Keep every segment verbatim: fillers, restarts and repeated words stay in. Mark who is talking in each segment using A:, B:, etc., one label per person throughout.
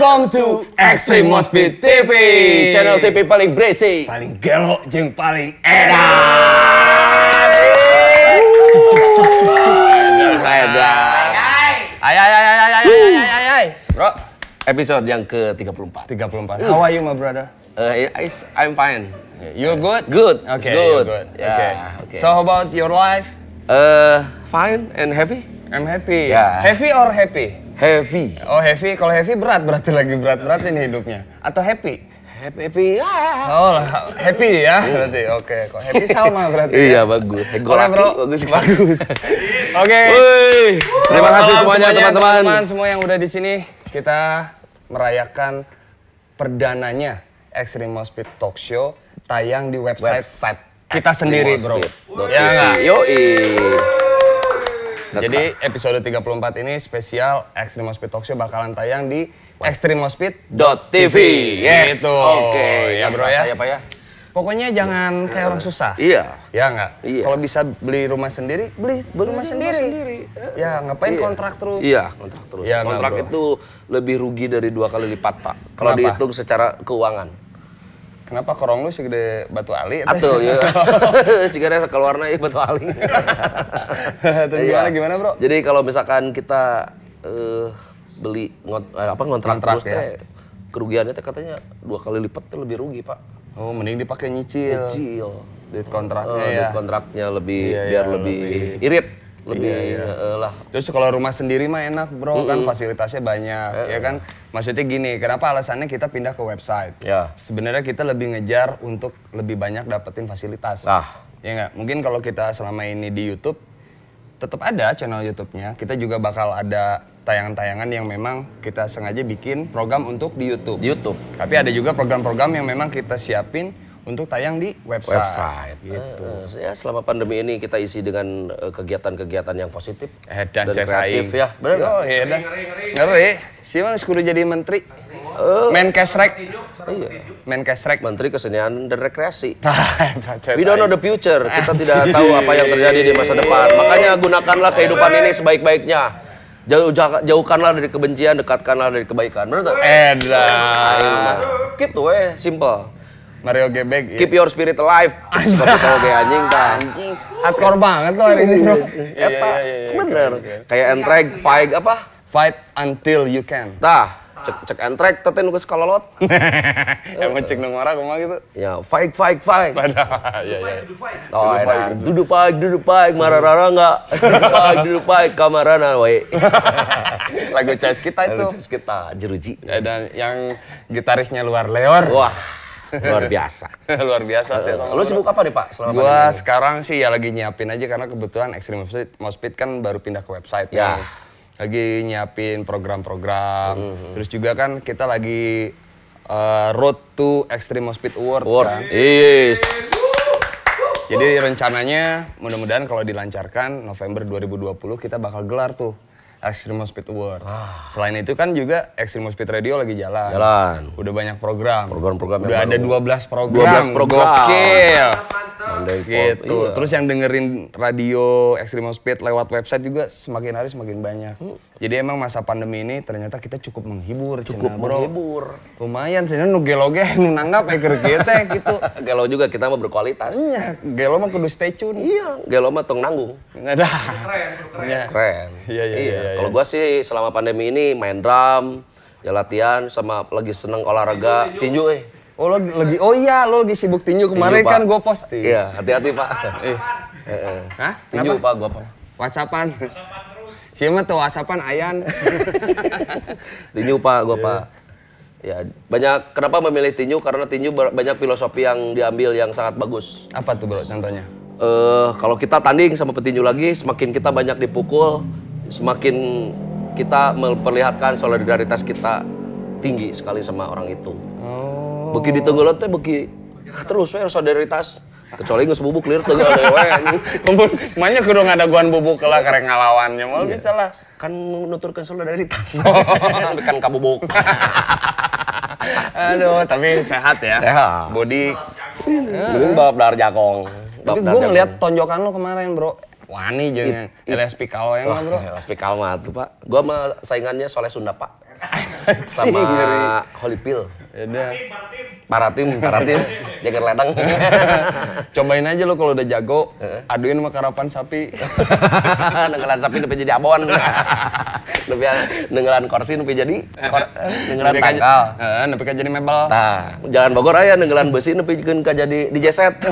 A: Welcome to Extreme Moshpit T V, channel T V paling berisik,
B: paling gelo jeung paling edan.
A: Edan. Ay ay ay ay ay ay ay ay. Bro, episode yang ke tiga puluh empat.
B: tiga puluh empat. How are you, my brother?
A: Uh, I'm fine.
B: You're good?
A: Good.
B: Okay,
A: it's good.
B: good.
A: Yeah,
B: okay.
A: okay.
B: So how about your life?
A: Uh, fine and heavy.
B: I'm happy.
A: Yeah.
B: Heavy or happy?
A: Heavy.
B: Oh heavy, kalau heavy berat berarti lagi berat-berat ini hidupnya. Atau happy?
A: Happy, happy. Ah.
B: Oh happy ya berarti. Oke, okay. Kok happy sama berarti.
A: Iya
B: ya?
A: bagus. Hego
B: Oke,
A: laki,
B: bro.
A: bagus bagus.
B: Oke. Okay.
A: Terima kasih semuanya teman-teman.
B: Teman-teman semua yang udah di sini, kita merayakan perdananya Extreme Moshpit Talk Show tayang di website, website kita sendiri, bro. Ya nggak?
A: Yoi.
B: Jadi episode tiga puluh empat ini spesial Extreme Moshpit Talk Show bakalan tayang di extreme moshpit
A: dot t v.
B: Yes, gitu.
A: Oke. Okay.
B: Ya bro ya.
A: Ya Pak ya.
B: Pokoknya jangan kayak orang susah.
A: Iya.
B: Ya nggak?
A: Iya.
B: Kalau bisa beli rumah sendiri, beli, beli rumah sendiri.
A: sendiri.
B: Ya ngapain
A: iya.
B: kontrak terus?
A: Iya, kontrak terus.
B: Ya,
A: kontrak
B: nggak,
A: itu lebih rugi dari dua kali lipat, Pak. Kalau dihitung secara keuangan.
B: Kenapa korong lu segede batu ali?
A: Atuh ya. Sigara keluarna ieu batu ali.
B: Terus gimana gimana, Bro?
A: Jadi kalau misalkan kita uh, beli ngot, eh, apa ngontrak terus ya. Teh kerugiannya teh katanya dua kali lipat tuh lebih rugi, Pak.
B: Oh, mending dipakai nyicil.
A: Nyicil.
B: Duit kontraknya
A: uh,
B: ya.
A: Duit kontraknya lebih
B: iya,
A: biar
B: iya,
A: lebih,
B: lebih
A: irit. Lebih
B: iya, iya.
A: Uh, lah.
B: Terus kalau rumah sendiri mah enak, Bro, mm-hmm. kan fasilitasnya banyak, uh, ya kan? Maksudnya gini, kenapa alasannya kita pindah ke website?
A: Ya.
B: Sebenarnya kita lebih ngejar untuk lebih banyak dapetin fasilitas.
A: Ah.
B: Ya nggak? Mungkin kalau kita selama ini di YouTube, tetap ada channel YouTube-nya. Kita juga bakal ada tayangan-tayangan yang memang kita sengaja bikin program untuk di YouTube.
A: Di YouTube.
B: Tapi ada juga program-program yang memang kita siapin untuk tayang di website.
A: Website. Gitu. Uh, ya selama pandemi ini kita isi dengan uh, kegiatan-kegiatan yang positif
B: Edan,
A: dan kreatif
B: saing.
A: ya. Benar nggak?
B: Oh iya dah. Ngeri. Siapa kudu jadi menteri? Uh, Menkesrek.
A: Iya.
B: Menkesrek.
A: Menteri Kesenian dan Rekreasi. We don't know the future. Kita tidak tahu apa yang terjadi di masa depan. Makanya gunakanlah kehidupan ini sebaik-baiknya. Jauh, jauhkanlah dari kebencian, dekatkanlah dari kebaikan. Benar nggak?
B: Edan.
A: Gitu eh, simple.
B: Mario Gebek.
A: Keep your spirit alive. Seperti kalau kayak anjing tah.
B: Anjing. Hardcore banget loh hari ini, Bro.
A: Iya, iya, iya. Bener. Kayak entreg, fight apa?
B: Fight until you can.
A: Tah, cek cek entreg teh nu geus kalolot.
B: Emang cek nu ngora kumaha gitu?
A: Ya, fight fight fight.
B: Padahal iya iya.
A: Oh, edan. Duduk paik, duduk paik, mararara enggak? Duduk paik, duduk paik, kamarana we.
B: Lagu Cas kita itu.
A: Lagu Cas kita, jeruji.
B: Dan yang gitarisnya luar leor.
A: Wah. Luar biasa.
B: Luar biasa sih.
A: Uh, lu sibuk apa nih, Pak?
B: Selama gua pandemi sekarang sih ya lagi nyiapin aja karena kebetulan Extreme Moshpit kan baru pindah ke website ya. Nih. Lagi nyiapin program-program. Mm-hmm. Terus juga kan kita lagi uh, road to Extreme Moshpit Awards Award. Kan.
A: Yes.
B: Jadi rencananya mudah-mudahan kalau dilancarkan November dua ribu dua puluh kita bakal gelar tuh Extreme Moshpit Awards. Ah. Selain itu kan juga Extreme Moshpit Radio lagi jalan.
A: Jalan.
B: Udah banyak program.
A: Program-program
B: Udah ada dua belas program.
A: dua belas program.
B: Gokil.
A: Mandai
B: Gitu.
A: Iya.
B: Terus yang dengerin radio Extreme Moshpit lewat website juga semakin hari semakin banyak. Hmm. Jadi emang masa pandemi ini ternyata kita cukup menghibur.
A: Cukup
B: cina, bro.
A: menghibur.
B: Lumayan sih, nu gelo-ge nu nanggap eker kita gitu.
A: Gelo juga kita mah berkualitas.
B: Iya, gelo mah kudu stay tune.
A: Iya, gelo mah tong nanggung.
B: Enggak ada.
A: Keren, keren.
B: Keren. Iya, iya, iya.
A: Kalau gua sih selama pandemi ini main drum, ya latihan sama lagi seneng olahraga, tinju eh.
B: Oh lo lagi, oh iya lo lagi sibuk tinju kemarin tinju, kan gue posting.
A: Iya, hati-hati Pak.
B: Eh.
A: Eh,
B: Hah?
A: Tinju Pak, gua Pak.
B: Whatsappan. Siapa tuh Whatsappan Ayan?
A: Tinju Pak, gua Pak. Ya banyak. Kenapa memilih tinju? Karena tinju banyak filosofi yang diambil yang sangat bagus.
B: Apa tuh bro? Contohnya?
A: Eh, uh, kalau kita tanding sama petinju lagi, semakin kita banyak dipukul, semakin kita memperlihatkan solidaritas kita tinggi sekali sama orang itu.
B: Oh.
A: Beki di tenggelam teh beki terus we solidaritas. Kecuali geus bubuk lieur teu ada we.
B: Manya kudu ngadaguan bubuk lah karek ngalawannya mah
A: iya.
B: bisa lah.
A: Kan menuturkan solidaritas. Kan kabubuk.
B: Aduh, tapi sehat ya.
A: Sehat.
B: Body.
A: Mending balap dar jagong.
B: Tapi gue ngeliat tonjokan lo kemarin bro. wani jeung L S P Kalwa yang mah bro.
A: L S P Kalwa tuh Pak. Gua mah saingannya Soleh Sunda Pak. Sama Holy Pill.
B: Yaudah.
A: Paratim, paratim, jaga ledang.
B: Cobain aja lo kalau udah jago, aduin sama karapan sapi.
A: Nenggelan sapi nepi jadi abon. Nepi nenggelan kursi nepi jadi nenggelan tanggal.
B: Heeh, nepi ka jadi mebel.
A: Nah, Jalan Bogor aya nenggelan besi nepi keun ka jadi D J set.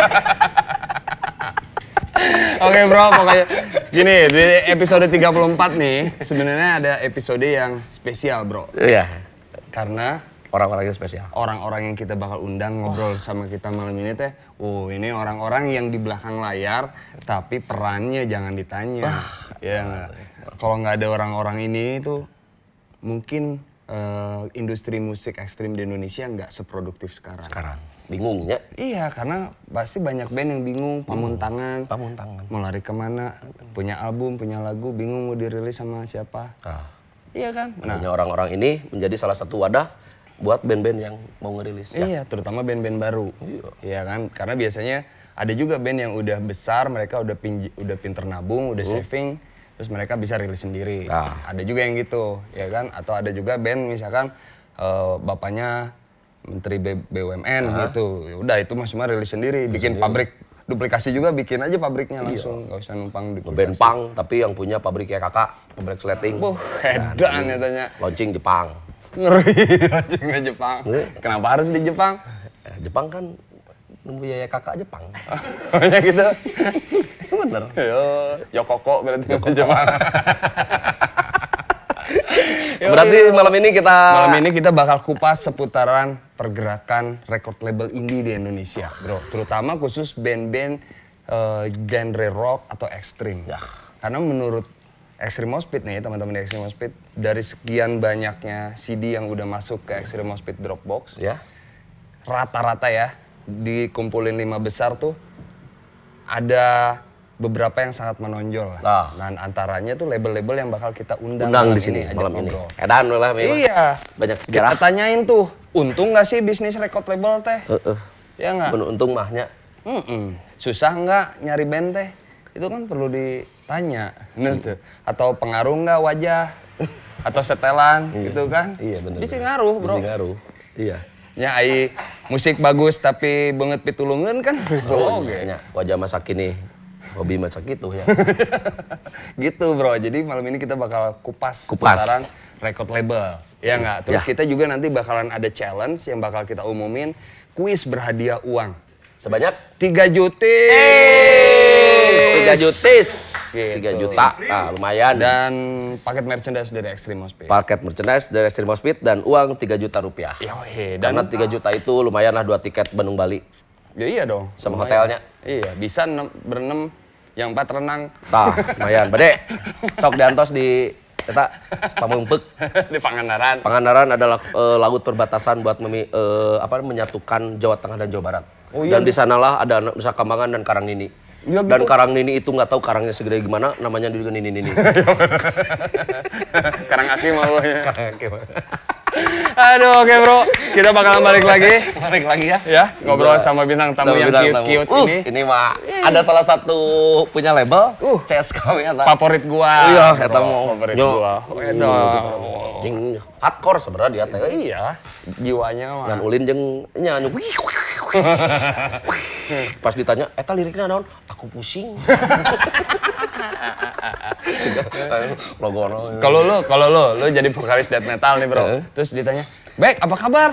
B: Oke bro, pokoknya gini, di episode tiga puluh empat nih, sebenarnya ada episode yang spesial bro.
A: Iya.
B: Karena
A: orang-orang yang spesial.
B: Orang-orang yang kita bakal undang ngobrol sama kita malam ini teh, oh ini orang-orang yang di belakang layar, tapi perannya jangan ditanya. Ya nggak. Kalau nggak ada orang-orang ini tuh, mungkin uh, industri musik ekstrim di Indonesia nggak seproduktif sekarang.
A: Sekarang. Bingung ya?
B: Iya, karena pasti banyak band yang bingung, pamuntangan,
A: pamuntangan,
B: mau lari kemana, punya album, punya lagu, bingung mau dirilis sama siapa.
A: Ah.
B: Iya kan?
A: Nah, orang-orang ini menjadi salah satu wadah buat band-band yang mau ngerilis.
B: Iya, ya? Terutama band-band baru. Iya. Iya kan? Karena biasanya ada juga band yang udah besar, mereka udah pinj udah pinter nabung, udah hmm. saving, terus mereka bisa rilis sendiri. Ah. Ada juga yang gitu, ya kan? Atau ada juga band misalkan uh, bapaknya Menteri B U M N uh-huh. gitu, udah itu mah cuma rilis sendiri, bikin sendiri. Pabrik duplikasi juga, bikin aja pabriknya langsung, nggak iya. usah numpang duplikasi.
A: Band punk tapi yang punya pabriknya kakak, pabrik sleting.
B: Wah, edan ya tanya.
A: Launching Jepang.
B: Ngeri, launchingnya Jepang. Ngeri. Kenapa harus di Jepang?
A: Eh, Jepang kan punya kakak Jepang.
B: Oh ya gitu.
A: Bener.
B: Yo, Yokoko berarti Yokoko. Jepang.
A: Berarti malam ini kita
B: malam ini kita bakal kupas seputaran pergerakan record label indie di Indonesia, bro. Terutama khusus band-band uh, genre rock atau ekstrim. Ya. Karena menurut Extreme Mosh Pit nih, teman-teman di Extreme Mosh Pit, dari sekian banyaknya C D yang udah masuk ke Extreme Mosh Pit Dropbox, ya. Rata-rata ya dikumpulin lima besar tuh ada beberapa yang sangat menonjol lah. Nah. Dan antaranya tuh label-label yang bakal kita undang,
A: undang di sini malam ini. Edan lah memang.
B: Iya.
A: Banyak sejarah.
B: Kita tanyain tuh, untung nggak sih bisnis record label teh?
A: Uh, uh. Ya nggak? Untung mahnya.
B: Mm -mm. Susah nggak nyari band teh? Itu kan perlu ditanya. Hmm. Gitu. Atau pengaruh nggak wajah? Atau setelan
A: iya.
B: gitu kan?
A: Iya benar.
B: Bisa ngaruh bro.
A: Bisa ngaruh. Iya.
B: Ya ai musik bagus tapi banget pitulungan kan?
A: Oh, oke. Okay. Wajah masa kini. Hobi macam gitu ya.
B: Gitu bro, jadi malam ini kita bakal kupas seputaran record label. Ya nggak? Terus ya. Kita juga nanti bakalan ada challenge yang bakal kita umumin. Kuis berhadiah uang.
A: Sebanyak?
B: tiga jutis.
A: tiga jutis. Gitu. tiga juta, nah, lumayan.
B: Dan paket merchandise dari Extreme Mosh Pit.
A: Paket merchandise dari Extreme Mosh Pit dan uang tiga juta rupiah.
B: Yohe,
A: dan karena tiga juta itu lumayan lah dua tiket Bandung Bali.
B: Ya iya dong.
A: Sama lumayan. Hotelnya.
B: Iya, bisa berenam. Yang empat renang.
A: Tah, lumayan. Bade, sok diantos di eta Pamumpek.
B: Di Pangandaran.
A: Pangandaran adalah uh, laut perbatasan buat memi, uh, apa, menyatukan Jawa Tengah dan Jawa Barat. Oh, iya, dan di sanalah ada Nusa Kambangan dan Karang Nini. Ya, dan gitu. Karang Nini itu nggak tahu karangnya segede gimana, namanya juga Nini Nini.
B: Karang Aki mau ya. Karang Aki. Aduh, oke okay, bro, kita bakalan balik lagi,
A: balik lagi ya,
B: ya ngobrol sama bintang tamu yang cute-cute uh, ini.
A: Ini mah ada salah satu punya label, uh, C S K W ya.
B: Favorit gua.
A: Iya, kata mau
B: favorit gua.
A: Edo. Jing hardcore sebenarnya dia teh.
B: Iya, jiwanya mah.
A: Ngan ulin jeung nyanyi. Pas ditanya, eta liriknya naon? Aku pusing.
B: Kalau lo, kalau lo, lo jadi vokalis death metal nih bro, uh. terus ditanya, baik, apa kabar?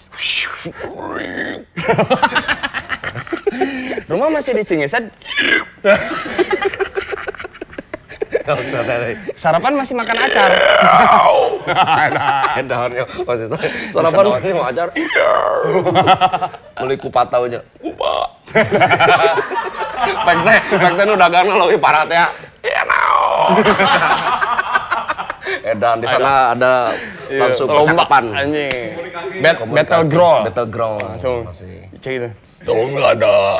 B: Rumah masih di Cingesan? Sarapan masih makan acar?
A: Daunnya maksudnya sarapan masih mau acar? Beli kupat taunya. Kupat. Pek teh, pek teh nu dagangna leuwih parat ya. Iya nao. Edan di sana ada langsung percakapan.
B: Anjing. Battle growl.
A: Battle growl.
B: Langsung. Cek itu.
A: Daun lada.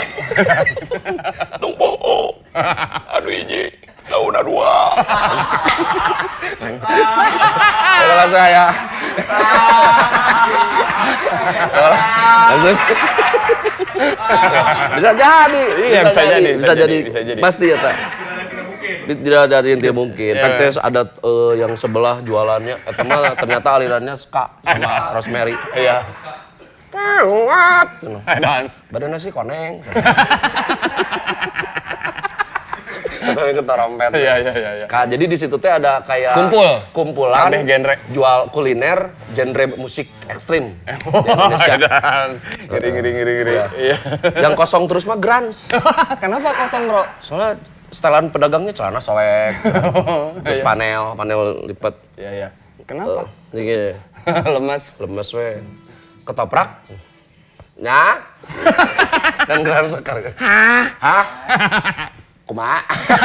A: Tungpo. Anu hiji. Daun dua. Kalau saya. Langsung. Bisa jadi.
B: Iya, bisa, bisa, jadi,
A: bisa, bisa jadi.
B: Bisa jadi.
A: Pasti ya, tak. Tidak ada yang tidak mungkin. Pentes ada uh, yang sebelah jualannya, eh, mah ternyata alirannya ska sama Rosemary.
B: Iya.
A: Kuat.
B: Dan
A: Badannya sih koneng.
B: tapi ketorompet. Iya iya iya.
A: Ska. Jadi di situ teh ada kayak
B: kumpul,
A: kumpulan
B: kabeh genre
A: jual kuliner, genre musik ekstrim.
B: Oh, di Indonesia. Ngiri ngiri ngiri ngiri.
A: Iya. Yang kosong terus mah grunge.
B: Kenapa kosong, Bro?
A: Soalnya setelan pedagangnya celana soek. Terus panel, panel lipat.
B: Iya iya. Kenapa?
A: Uh, gini.
B: Lemes,
A: lemes we. Ketoprak. Nah. Kan grunge sekarang. Hah? Hah? Kuma.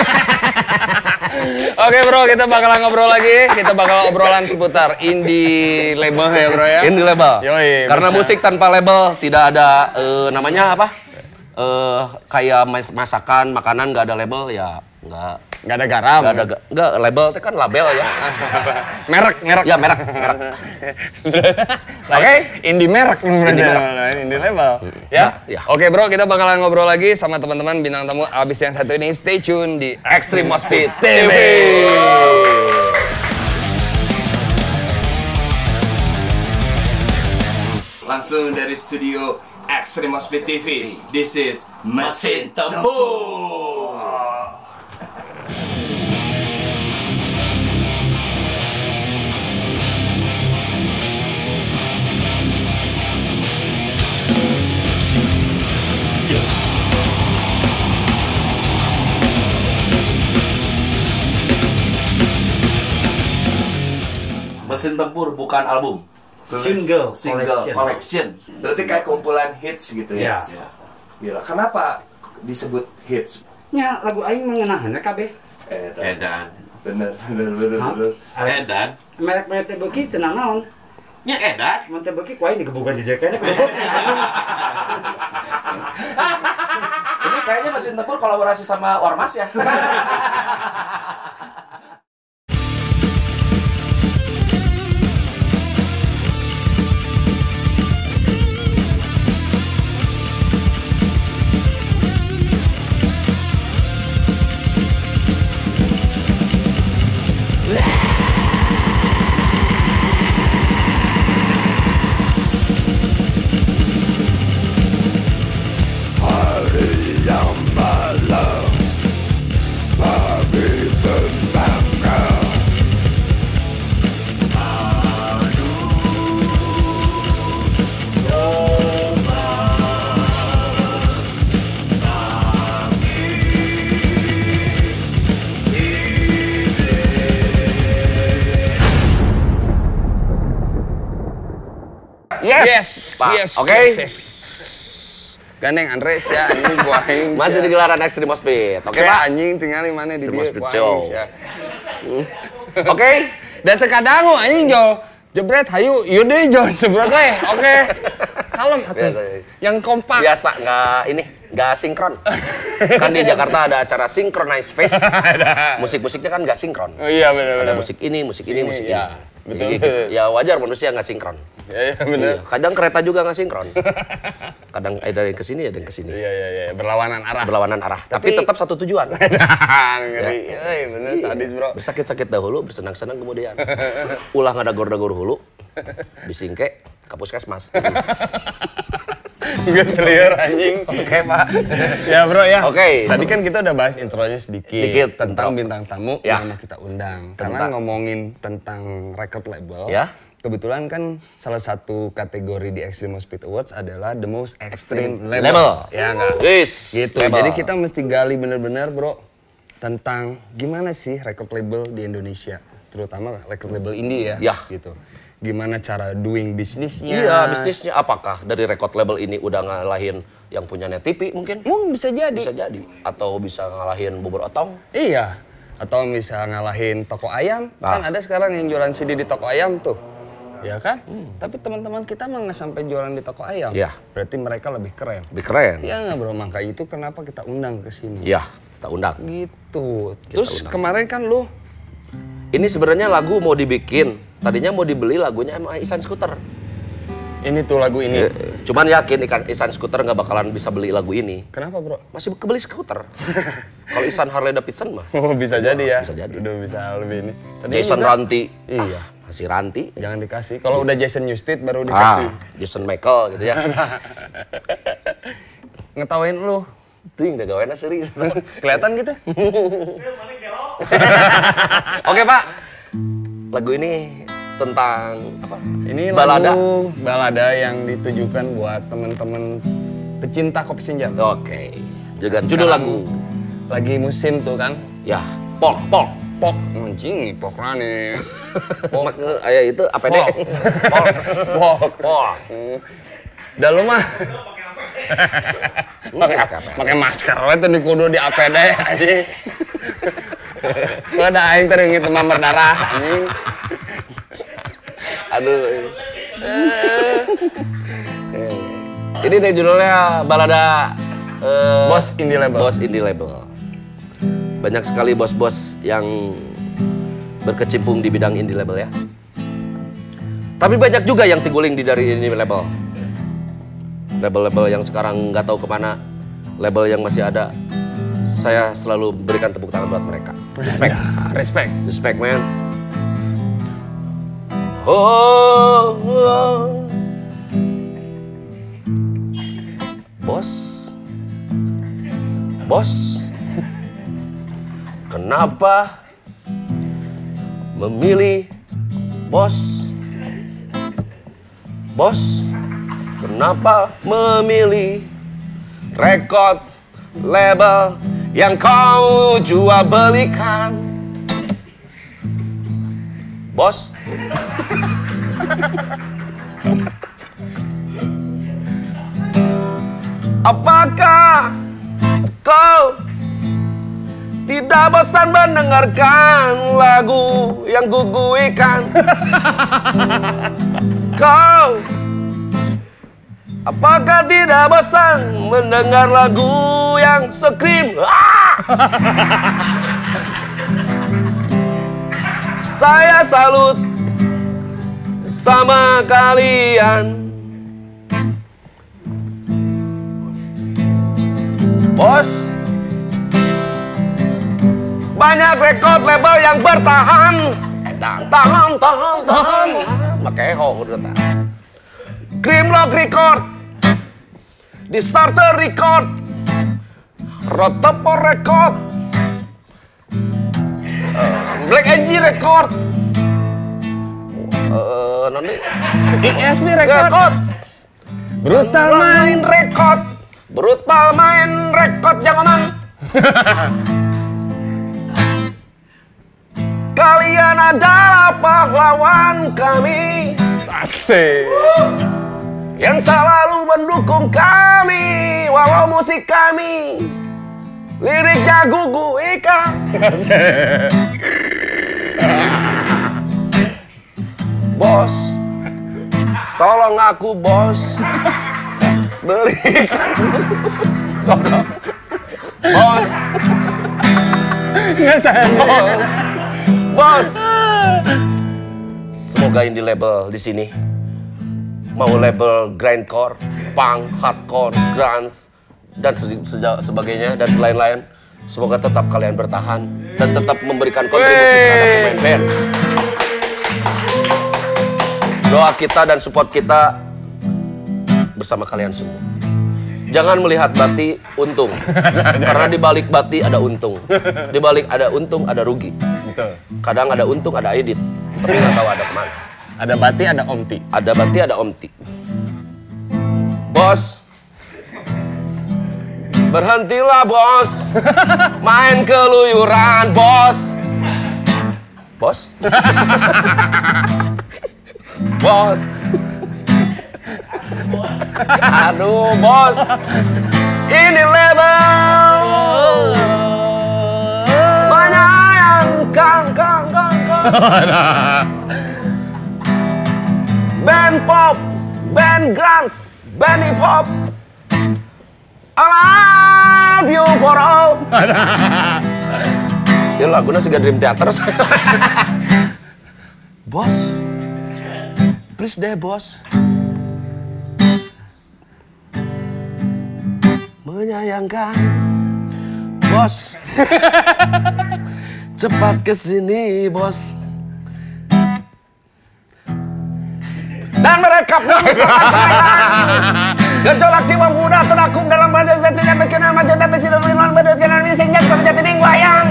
B: Oke bro, kita bakal ngobrol lagi. Kita bakal obrolan seputar indie label ya bro ya.
A: Indie label.
B: Yoi,
A: karena
B: bisa.
A: musik tanpa label tidak ada uh, namanya apa? Uh, kayak masakan, makanan nggak ada label ya nggak.
B: Nggak ada garam.
A: Nggak ada nggak label itu kan label ya.
B: merek, merek.
A: Ya merek, merek.
B: Oke, okay. Indie merek. Indie merek. Indie label. Ya.
A: Ya.
B: Oke bro, kita bakalan ngobrol lagi sama teman-teman bintang tamu abis yang satu ini. Stay tune di
A: Extreme Mosh Pit T V.
C: Langsung dari studio Extreme Mosh Pit T V. This is Mesin Tempur. Mesin Tempur bukan album.
D: Single,
C: single
D: collection.
C: collection. Berarti kayak kumpulan hits gitu ya.
D: Ya.
C: Gila, kenapa disebut hits?
D: Nya lagu aing mengenahanna kabeh.
C: Edan.
E: Edan.
C: Bener, bener, bener,
D: Hah?
C: bener.
E: Edan.
D: Merek-merek teh beuki teu naon.
E: Nya edan.
D: Mun teh beuki ku aing digebukan di jaketnya.
A: Ini kayaknya Mesin Tempur kolaborasi sama Ormas ya.
B: Yes, yes,
A: Pak.
B: yes.
A: Oke. Okay.
B: Yes, yes. Gandeng Andres ya, anjing gua aing.
A: Masih di gelaran Extreme Mosh Pit. Oke,
B: okay,
A: Pak.
B: Anjing tinggal di mana di
A: Extreme
B: dia
A: Mosh Pit
B: gua
A: Show.
B: aing, ya.
A: Oke. Okay.
B: Dan terkadang anjing jol jebret hayu ieu deui jol jebret we. Oke. Kalem atuh. Yang kompak.
A: Biasa nggak ini, nggak sinkron. Kan di Jakarta ada acara Synchronize Fest. Musik-musiknya kan nggak sinkron.
B: Oh iya benar benar.
A: Ada musik ini, musik ini, musik ini.
B: Ya, betul.
A: Jadi, gitu. Ya wajar manusia nggak sinkron.
B: Ya, ya benar.
A: Iya. Kadang kereta juga nggak sinkron. Kadang ada yang ke sini, ada yang ke sini.
B: Iya iya iya, berlawanan arah.
A: Berlawanan arah, tapi, tapi tetap satu tujuan.
B: Ngeri. Euy, bener sadis, Bro.
A: Bersakit-sakit dahulu, bersenang-senang kemudian. Ulah ngadagor-dagor hulu. Bisingke ke puskesmas.
B: Enggak seliur anjing.
A: Oke, Pak.
B: Ya, Bro ya.
A: Oke. Okay.
B: Tadi kan kita udah bahas intronya sedikit,
A: sedikit
B: tentang bintang tamu
A: ya.
B: yang mau kita undang.
A: Tentang.
B: Karena ngomongin tentang record label.
A: Ya.
B: Kebetulan kan salah satu kategori di Extreme Mosh Pit Awards adalah The Most Extreme,
A: Extreme
B: Label.
A: Label.
B: Ya enggak?
A: Yes.
B: Gitu.
A: Label.
B: Jadi kita mesti gali bener-bener, Bro, tentang gimana sih record label di Indonesia, terutama record label indie ya.
A: Ya.
B: Gitu. Gimana cara doing bisnisnya?
A: Iya, bisnisnya apakah dari record label ini udah ngalahin yang punyanya T V mungkin?
B: Mungkin bisa jadi.
A: Bisa jadi. Atau bisa ngalahin bubur otong?
B: Iya. Atau bisa ngalahin toko ayam.
A: Ah.
B: Kan ada sekarang yang jualan C D di toko ayam tuh. Ya kan? Hmm. Tapi teman-teman kita mah nggak sampai jualan di toko ayam.
A: Iya.
B: Berarti mereka lebih keren.
A: Lebih keren.
B: Iya nggak bro? Makanya itu kenapa kita undang ke sini.
A: Iya, kita undang.
B: Gitu.
A: Kita
B: Terus
A: undang.
B: kemarin kan lu
A: Ini sebenarnya lagu mau dibikin. Tadinya mau dibeli lagunya sama Isan Scooter.
B: Ini tuh lagu ini.
A: Cuman yakin Ikan Ihsan Skuter nggak bakalan bisa beli lagu ini.
B: Kenapa bro?
A: Masih kebeli skuter. Kalau Ihsan Harley Davidson mah.
B: Oh bisa jadi ya.
A: Bisa jadi.
B: Udah bisa lebih ini. Tadi
A: Jason
B: juga-
A: Ranti.
B: Iya.
A: Ah, masih Ranti.
B: Jangan dikasih. Kalau udah Jason Newsted baru dikasih.
A: Ah, Jason Michael gitu ya.
B: Ngetawain lu.
A: Itu yang udah gawainnya serius.
B: Kelihatan gitu.
A: Oke Pak, lagu ini tentang apa?
B: Ini
A: balada.
B: lagu balada yang ditujukan buat temen-temen pecinta kopi senja.
A: Oke, dengan judul
B: Sekarang
A: lagu.
B: Lagi musim tuh kan.
A: Ya, pok, pok.
B: Pok, anjing, pok nih. Pok,
A: Mak, ayah itu A P D.
B: Pok. Pok.
A: Pok.
B: Udah lu mah.
A: Pakai
B: Pakai masker itu di kudu di A P D anjing. Gak ada aing teringet demam berdarah anjing.
A: Aduh. Ini nih judulnya balada eh,
B: Bos Indie Label.
A: Bos Indie Label. Banyak sekali bos-bos yang berkecimpung di bidang indie label ya. Tapi banyak juga yang tiguling di dari indie label. Label-label yang sekarang nggak tahu kemana, label yang masih ada, saya selalu berikan tepuk tangan buat mereka. Respect,
B: Respect.
A: respect man. Oh, oh. Bos, bos, kenapa memilih bos? Bos, kenapa memilih rekod label yang kau jual belikan? Bos, apakah kau tidak bosan mendengarkan lagu yang guguikan? Kau apakah tidak bosan mendengar lagu yang scream? Ah! Saya salut sama kalian. Bos, banyak rekod label yang bertahan. Tahan, tahan, tahan, tahan. Pakai ho udah tahan. Grimlock Record, Disaster Record, Rotopo Record, uh, Black Angel Record, uh, nanti
B: I S B Record.
A: Record,
B: Brutal
A: main record, brutal main record jangan. Kalian adalah pahlawan kami.
B: Asik.
A: Yang selalu mendukung kami, walau musik kami liriknya guguikan. Bos, tolong aku bos, berikan. Tolong. Bos,
B: Nggak saya.
A: bos, bos. Semoga indie label di sini mau label grindcore, punk, hardcore, grunge, dan se- se- sebagainya dan lain-lain. Semoga tetap kalian bertahan dan tetap memberikan kontribusi terhadap pemain band. Doa kita dan support kita bersama kalian semua. Jangan melihat Bati untung, karena di balik Bati ada untung. Di balik ada untung ada rugi.
B: Betul.
A: Kadang ada untung ada edit, tapi nggak tahu ada kemana.
B: Ada Bati, ada Omti.
A: Ada Bati, ada Omti. Bos, berhentilah bos, main keluyuran bos. Bos, bos. Aduh bos, ini label menyayangkan kan kan kan. Band pop, band grunge, band hip hop. I love you for all. Ya lagunya sih Dream Theater. Bos, please deh bos. menyayangkan, bos. Cepat kesini, bos. Dan mereka gejolak jiwa muda terangkum dalam badan dan sudah berkenan maju dan bersinar minuman berkenan misinjak serjati ning wayang.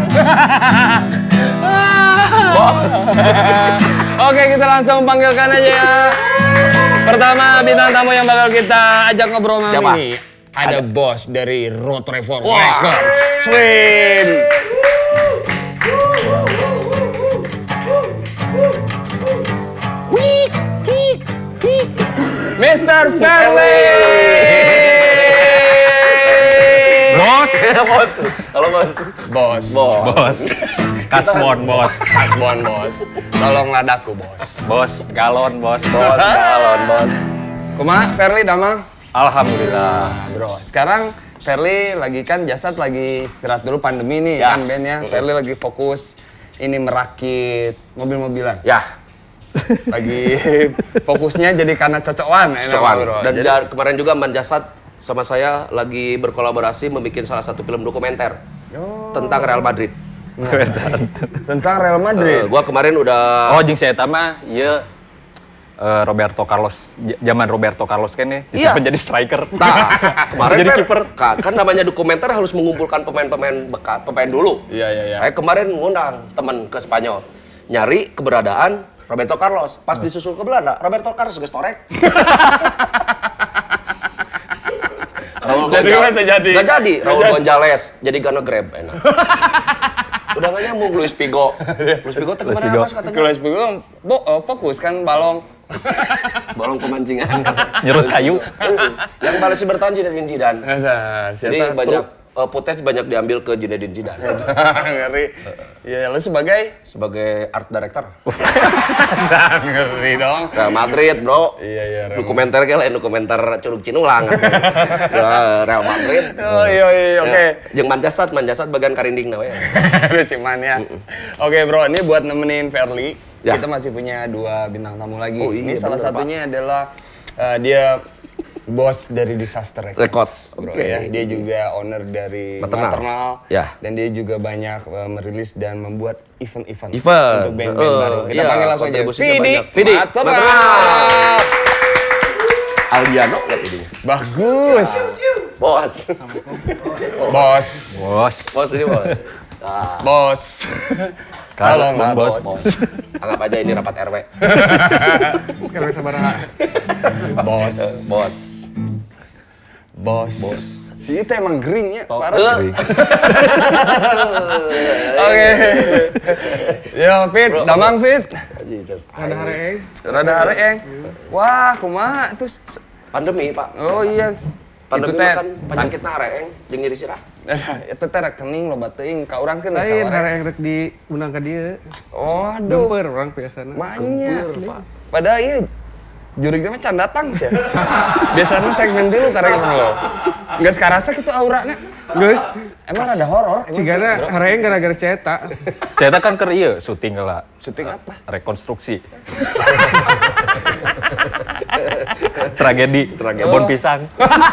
A: Bos.
B: Oke, kita langsung panggilkan aja ya. Pertama bintang tamu yang bakal kita ajak ngobrol malam
A: Siapa?
B: ini. Ada, ada bos dari Road Record
A: Wah.
B: Records. Swim. mister Ferli.
A: Bos. Bos. Halo, bos.
B: Bos.
A: Bos.
E: Bos. Kasbon, bos.
B: Kasbon, bos. Tolonglah daku, bos.
E: Bos, galon, bos.
A: Bos, galon, bos.
B: Kumaha Ferli damang?
E: Alhamdulillah.
B: Bro, sekarang Ferli lagi kan Jasad lagi istirahat dulu pandemi nih
A: Ya.
B: kan bandnya. Ferli lagi fokus ini merakit mobil-mobilan.
A: Ya.
B: Lagi fokusnya jadi karena cocokan. enak,
A: Cocokan.
B: bro.
A: Dan
B: Jadi-
A: ja- kemarin juga Man Jasad sama saya lagi berkolaborasi membuat salah satu film dokumenter
B: Oh.
A: tentang Real Madrid.
B: tentang Real
A: Eh,
B: Madrid.
A: gua kemarin udah
E: Oh, jeung saya mah ieu eh, Roberto Carlos. J- Zaman Roberto Carlos kan ya,
A: Iya.
E: disimpan jadi striker.
A: Nah, kemarin
E: Jadi
A: Fer,
E: kiper.
A: ka- kan namanya dokumenter harus mengumpulkan pemain-pemain bekas pemain dulu.
B: Iya, iya, iya.
A: Saya kemarin ngundang teman ke Spanyol nyari keberadaan Roberto Carlos. Pas disusul ke Belanda, Roberto Carlos geus torek. Raul
B: Jadi
A: Gonzalez-
B: kan terjadi.
A: Nggak jadi. Raul
B: Nggak jadi.
A: Gonzalez jadi gonna grab enak. Udah nggak nyambung Luis Figo. Luis Figo teh kemana
E: Figo.
A: mas katanya?
B: Kelas Figo bo- oh, fokus kan balong.
A: Balong pemancingan.
E: Nyerut kayu.
A: Yang balas bertahan Zinedine Zidane.
B: Nah,
A: Jadi
B: siapa
A: banyak uh, footage banyak diambil ke Zinedine Zidane
B: ngeri. Ya, lu sebagai
A: sebagai art director.
B: Nah, ngeri dong.
A: Real Madrid, bro.
B: Iya, iya, Real
A: Dokumenter kayak lain dokumenter Curug Cinulang. Ya, Real Madrid.
B: Oh iya iya oke.
A: Jeung Man Jasad, Man Jasad bagian karinding we.
B: Ada si Man ya. Oke bro, ini buat nemenin Ferli.
A: Ya.
B: Kita masih punya dua bintang tamu lagi.
A: Oh,
B: ini
A: iya,
B: salah
A: bener,
B: satunya adalah uh, dia bos dari Disaster Records.
A: Records,
B: Bro,
A: oke.
B: ya. Dia juga owner dari
A: Maternal.
B: Maternal.
A: Ya.
B: Dan dia juga banyak uh, merilis dan membuat event-event
A: Event.
B: untuk band-band
A: Eh,
B: baru. Kita
A: iya,
B: panggil langsung aja.
A: kontribusinya
B: Vidi
A: banyak. Vidi,
B: Maternal.
A: Maternal. Aldiano nggak videonya?
B: Bagus.
A: Bos.
B: Bos.
E: Bos.
A: Bos ini bos. Nah,
B: Bos. Tolonglah
E: Bos.
B: bos.
A: anggap aja ini rapat R W.
B: Bos.
A: Bos.
B: Bos. Si itu emang gering ya,
A: Eh,
B: parah. Oke. Yo, Fit,
A: Bro,
B: damang Fit.
A: Jesus.
F: Ada hareng.
B: Rada hareng. Wah, kumaha terus
A: Pandemi, Pak.
B: oh iya.
A: Pandemi
B: Itu teh
A: kan penyakitna areng jeung nyeri sirah.
B: itu teh rekening loba teuing ka urang keun
F: Lain hareng rek di menang ka dieu.
B: Oh, aduh.
F: Dempeur orang biasana.
B: Banyak. Padahal iya jurigna mah can datang sih. Biasanya segmen dulu karek lo. Geus karasa kitu aurana.
F: Geus,
B: Emang ada horor? Emang
F: cigana hareng gara-gara cetak.
E: Saya kan keur ieu syuting heula.
B: syuting apa?
E: Rekonstruksi. Tragedi. Kebun pisang.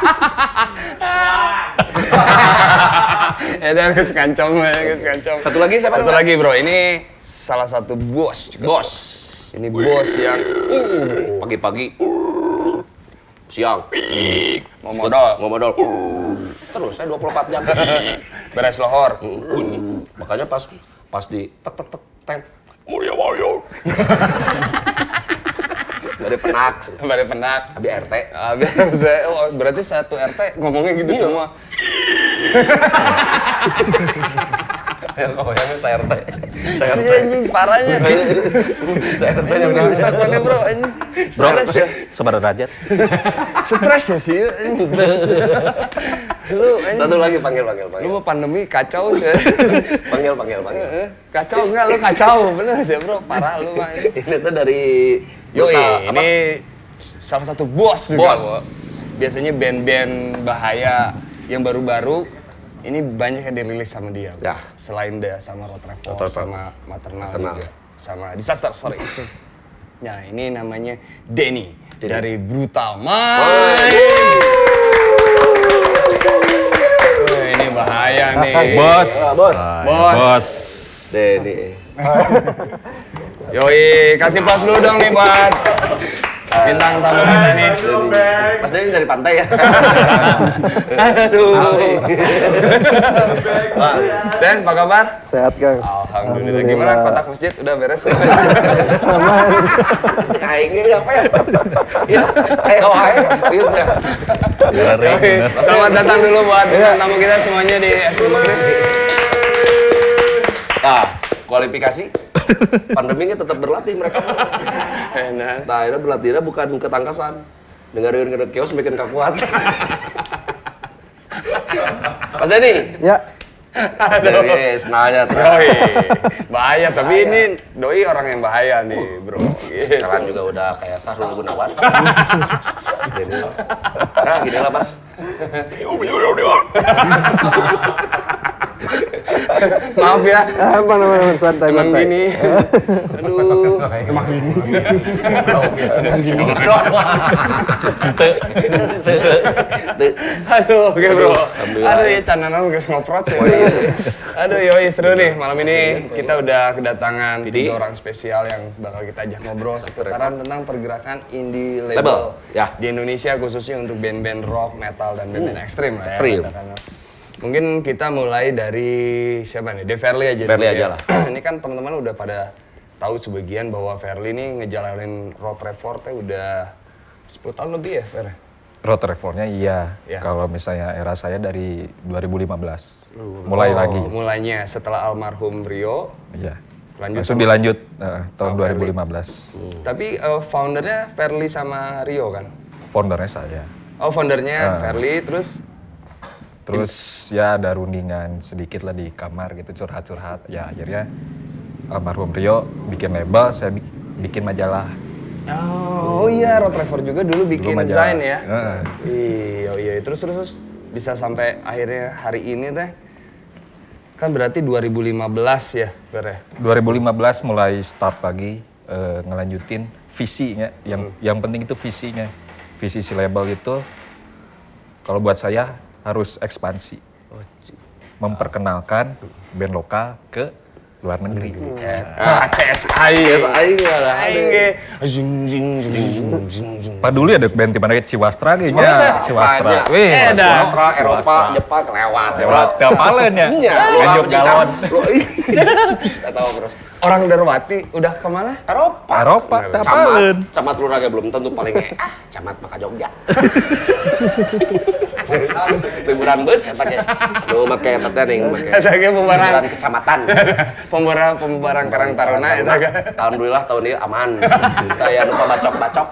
B: Ya udah geus kancong we, geus kancong.
A: Satu lagi siapa
B: Satu
A: namanya?
B: lagi bro, ini salah satu bos juga.
A: Bos.
B: Ini bos yang uh,
A: Pagi-pagi. Siang.
B: mau modal,
A: Mau modal. Terus saya dua puluh empat jam.
B: beres lohor.
A: Makanya pas pas di tek tek tek teng. Mulia Wayo. Dari penak.
B: Bare penak.
A: Abi R T.
B: Abis, oh, berarti satu R T ngomongnya gitu
A: Iya.
B: semua.
A: Ya koyangnya saya R T. Saya
B: Si
A: R T.
B: anjing parahnya.
A: Saya R T-nya
B: Anjing bisa mana bro anjing.
E: Bro,
B: Stres ya.
E: sabar derajat.
B: Stres ya sih. anjing. Lu anjing.
A: Satu lagi panggil panggil
B: Lu
A: panggil.
B: mau pandemi kacau sih.
A: Panggil panggil panggil.
B: Kacau enggak lu kacau bener sih bro parah lu mah.
A: Ini tuh dari
B: Yoi,
A: Brutal, apa?
B: ini salah satu bos juga.
A: Bos.
B: Bo. Biasanya band-band bahaya yang baru-baru ini banyak yang dirilis sama dia.
A: Ya.
B: Selain dia sama Road Record,
A: Road Record.
B: sama Maternal,
A: Maternal.
B: juga. Sama Disaster, sorry. Nah, ini namanya Denny,
A: Denny.
B: dari Brutal Mind. nih.
E: Bos.
A: Ah, bos.
B: Bos.
E: Bos.
A: Denny.
B: Yoi, kasih plus dulu dong nih buat bintang tamu kita nih.
A: Mas Denny dari pantai ya.
B: Aduh. Den, apa kabar?
F: Sehat, Kang.
B: Alhamdulillah. Gimana kotak masjid udah beres?
A: Si aing ini apa ya? Ya, kayak wae. Iya.
B: Yoi. Selamat datang dulu buat bintang tamu kita semuanya di Ekstrim Masjid.
A: Ah, kualifikasi. Pandeminya tetap berlatih mereka.
B: Enak.
A: Nah, ini berlatihnya bukan ketangkasan. Dengerin ngedot kios bikin kakuat. Mas Denny.
F: Ya,
A: Mas Denny, senanya tuh.
B: Doi. Bahaya, tapi ini doi orang yang bahaya nih, bro. Gitu.
A: Kalian juga udah kayak Sahrul Gunawan. Mas Denny. Nah, gini lah, Mas.
B: Maaf ya.
F: apa namanya santai
B: Emang
F: santai.
B: gini. Aduh.
F: Emang gini.
B: Aduh, oke bro.
A: Alhamdulillah.
B: Aduh ya channel guys ngoprot sih. Aduh yoi seru nih malam ini kita udah kedatangan tiga orang spesial yang bakal kita ajak ngobrol seputaran tentang pergerakan indie label,
A: Label, ya.
B: di Indonesia khususnya untuk band-band rock, metal dan band-band ekstrim lah ya.
A: Ekstrim.
B: katakan. Mungkin kita mulai dari siapa nih? De Verly aja.
A: Verly
B: dulu
A: aja
B: ya.
A: lah.
B: Ini kan teman-teman udah pada tahu sebagian bahwa Verly ini ngejalanin road Report udah sepuluh tahun lebih ya, Ver?
E: Road Reformnya iya.
B: Ya.
E: Kalau misalnya era saya dari dua ribu lima belas. Mulai
B: Oh,
E: lagi.
B: Mulainya setelah almarhum Rio.
E: Iya.
B: Lanjut
E: Langsung
B: sama-
E: dilanjut eh, tahun
B: sama
E: dua ribu lima belas.
B: Tapi eh, foundernya Verly sama Rio kan?
E: Foundernya saya.
B: Oh foundernya
E: Ah.
B: Verly, terus
E: Terus ya ada rundingan sedikit lah di kamar gitu, curhat-curhat. Ya akhirnya almarhum Rio bikin label, saya bi- bikin majalah.
B: oh, oh iya Road Refor juga dulu bikin
E: Dulu majalah.
B: Zain ya.
E: Heeh.
B: Iya iya terus terus terus bisa sampai akhirnya hari ini teh kan berarti dua ribu lima belas ya, Ver ya?
E: dua ribu lima belas mulai start lagi eh, ngelanjutin visinya. Yang yang penting itu visinya. Visi si label itu kalau buat saya harus ekspansi. Memperkenalkan band lokal ke luar negeri.
B: Ah, C S I.
A: Biasa aing lah.
B: Aing ge. Zung zung zung zung zung zung.
E: Pak dulu ya ada band di mana Ciwastra gitu ya.
A: Banyak.
E: Ciwastra. Wih,
B: Eh, dah.
A: Sumatera, Eropa, Jepang kelewat.
E: lewat Kapalen ya.
A: Iya,
E: Nganjuk galon.
A: Tidak tahu terus.
B: Orang Darwati udah kemana?
A: Eropa.
E: Eropa,
A: Camat,
E: Kapalen.
A: camat lurahnya belum tentu paling ah, camat maka Jogja. Liburan bus ya pakai. Lu make eta teh ning make.
B: Eta ge pembaran.
A: Liburan kecamatan.
B: Pembarang pembarang Karang Taruna eta ge.
A: Alhamdulillah tahun ini aman. Saya lupa bacok-bacok.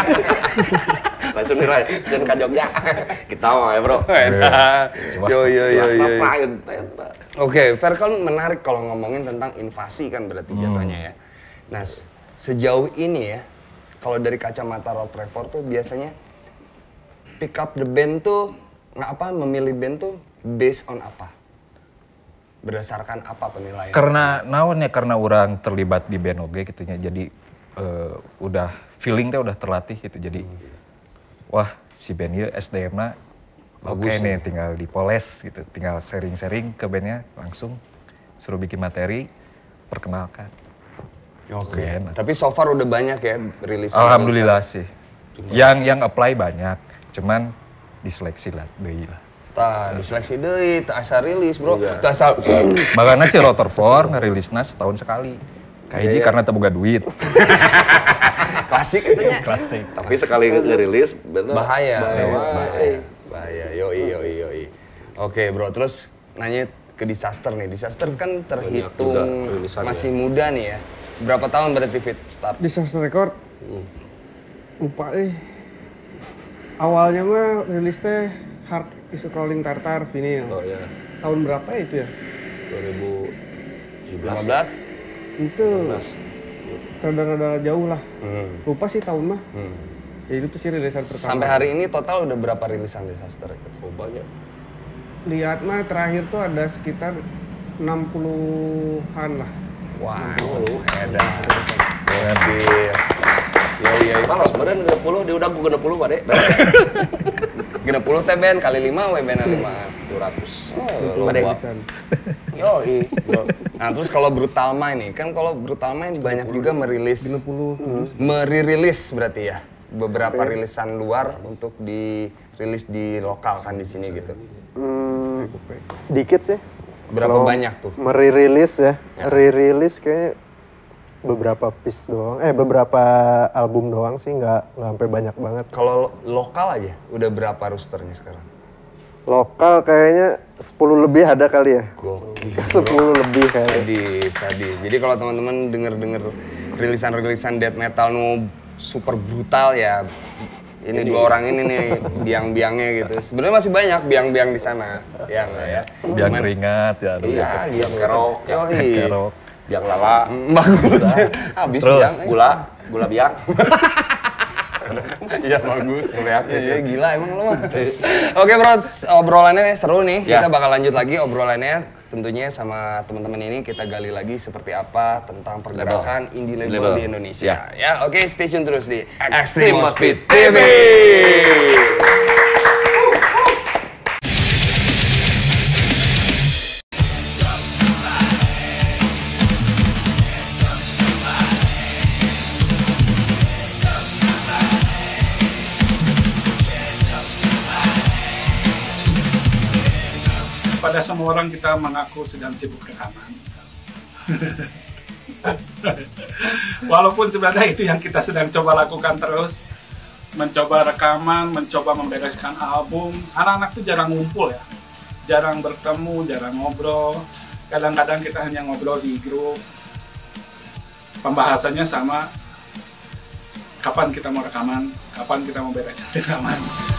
A: Langsung dirayakeun ka Jogja. Kita mah ya, Bro.
B: Eta. Yo yo yo
A: Kelasna
B: yo.
A: pride eta.
B: Oke, Fer kan menarik kalau ngomongin tentang invasi kan berarti jatuhnya ya. Nah, s- sejauh ini ya, kalau dari kacamata Road Refor tuh biasanya pick up the band tuh nggak apa memilih band tuh based on apa? Berdasarkan apa penilaian?
E: Karena naon ya karena orang terlibat di band oge gitu nya. Jadi eh, udah feeling teh udah terlatih gitu. Jadi wah si band ieu S D M-na bagus nih tinggal dipoles gitu. Tinggal sharing-sharing ke bandnya langsung suruh bikin materi, perkenalkan.
B: Oke.
E: Band.
B: Tapi so far udah banyak ya rilis.
E: Alhamdulillah sih. Yang yang apply banyak, cuman diseleksi lah, deui lah.
B: Tah, diseleksi deui, teu asa rilis, Bro. Teu asa
E: Makanya si Rotorfor ngerilisna setahun sekali. Kahiji karena teu boga duit.
B: klasik itu nya.
E: Klasik.
A: Tapi sekali ngerilis bener
B: Bahaya.
A: bahaya.
B: Bahaya. Bahaya. Yoi, yoi, yoi. Oke, Bro. Terus nanya ke Disaster nih. Disaster kan terhitung
A: juga rilisannya.
B: masih muda nih ya. Berapa tahun berarti Fit start?
F: Disaster Record. Lupa eh. Awalnya mah rilisnya Hard is a Crawling Tartar vinyl.
A: Oh ya,
F: Tahun berapa ya itu ya?
A: dua ribu tujuh belas.
B: lima belas?
F: Itu rada-rada jauh lah.
B: Hmm.
F: Lupa sih tahun mah.
B: Hmm.
F: Ya itu tuh sih rilisan pertama.
B: Sampai hari ini total udah berapa rilisan Disaster Records?
A: Oh, banyak.
F: Lihat mah terakhir tuh ada sekitar enam puluhan lah.
B: Wow, edan. Gokil. Yoi, yoi.
A: Malas badan enam puluh diundang ku enam puluh Pak Dek.
B: Genep puluh teh Ben kali lima we Ben lima ratus. Oh,
A: Ada yang
B: Yo, bro. Nah, terus kalau Brutal Mind nih, kan kalau Brutal Mind banyak juga merilis meririlis berarti ya. Beberapa rilisan luar untuk dirilis di lokal kan di sini gitu.
G: Hmm, dikit sih.
B: Berapa
G: Kalau
B: banyak tuh?
G: Meririlis ya, ya. Ririlis kayaknya beberapa piece doang, eh beberapa album doang sih, nggak nggak sampai banyak banget.
B: Kalau lokal aja, udah berapa rosternya sekarang?
G: Lokal kayaknya sepuluh lebih ada kali ya.
B: Gokil.
G: sepuluh lebih kayaknya.
B: Sadis, sadis. Jadi kalau teman-teman denger-denger rilisan-rilisan death metal nu super brutal ya, ini, ini dua orang ini nih biang-biangnya gitu. Sebenarnya masih banyak biang-biang di sana, ya enggak ya?
E: Biang keringat ya.
B: Iya, biang kerok. Yoi.
E: Kerok.
A: Biang lala.
B: Bagus. Habis
E: Terus,
B: biang.
A: Gula, gula biang.
B: Iya bagus. Iya gila emang lo mah. Oke bro, obrolannya seru nih.
A: Ya.
B: Kita bakal lanjut lagi obrolannya. Tentunya sama teman-teman ini kita gali lagi seperti apa tentang pergerakan indie label,
A: Label.
B: di Indonesia. Ya, oke, stay tune terus di
A: Extreme Moshpit
B: T V.
H: Pada semua orang kita mengaku sedang sibuk rekaman. Walaupun sebenarnya itu yang kita sedang coba lakukan terus. Mencoba rekaman, mencoba membereskan album. Anak-anak tuh jarang ngumpul ya. Jarang bertemu, jarang ngobrol. Kadang-kadang kita hanya ngobrol di grup. Pembahasannya sama kapan kita mau rekaman, kapan kita mau beresin rekaman.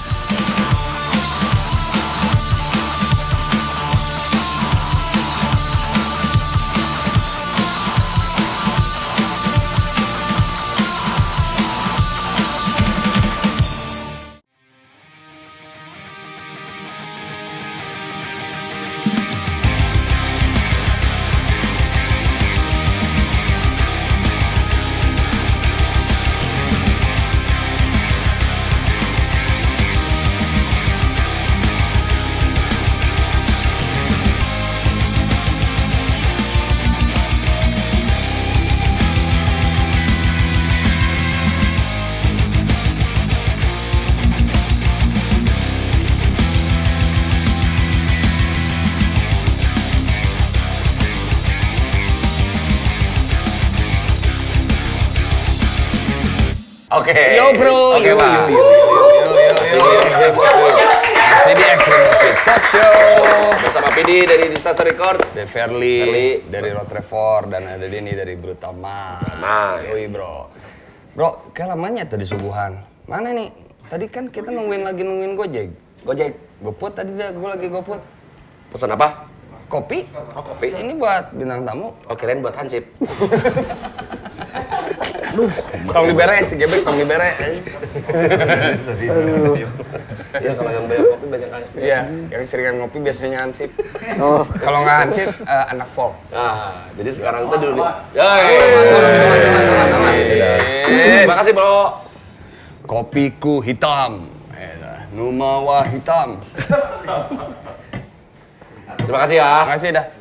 A: Oke.
B: Yo bro,
A: Oke
B: yo,
A: Pak.
B: yo, yo, yo, yo, yo,
A: Masih
B: yo,
A: di
B: yo.
A: Extreme Moshpit.
B: Masih di Extreme Moshpit Talk Show.
A: Bersama P D dari Disaster Record.
B: Ada Fairly,
A: Fairly.
B: dari Road Trevor, dan ada Denny dari Brutal Mind.
A: Mind.
B: Yoi bro. Bro, kayak lamanya tadi subuhan. Mana nih? Tadi kan kita nungguin lagi nungguin Gojek.
A: Gojek.
B: Goput tadi dah, gue lagi goput.
A: Pesan apa?
B: Kopi?
A: Oh, kopi.
B: Ini buat bintang tamu.
A: Oh, kirain buat Hansip.
B: Duh, tong diberes, si gebek tong diberes.
A: Iya, kalau yang banyak kopi banyak aja.
B: Iya, yang seringan ngopi biasanya hansip.
G: Oh,
B: Kalau nggak hansip, eh, anak folk.
A: Nah, jadi sekarang tuh dulu nih. Yoi. Terima kasih, Bro.
B: Kopiku hitam. Numawa hitam.
A: Terima kasih ya.
B: Terima kasih dah.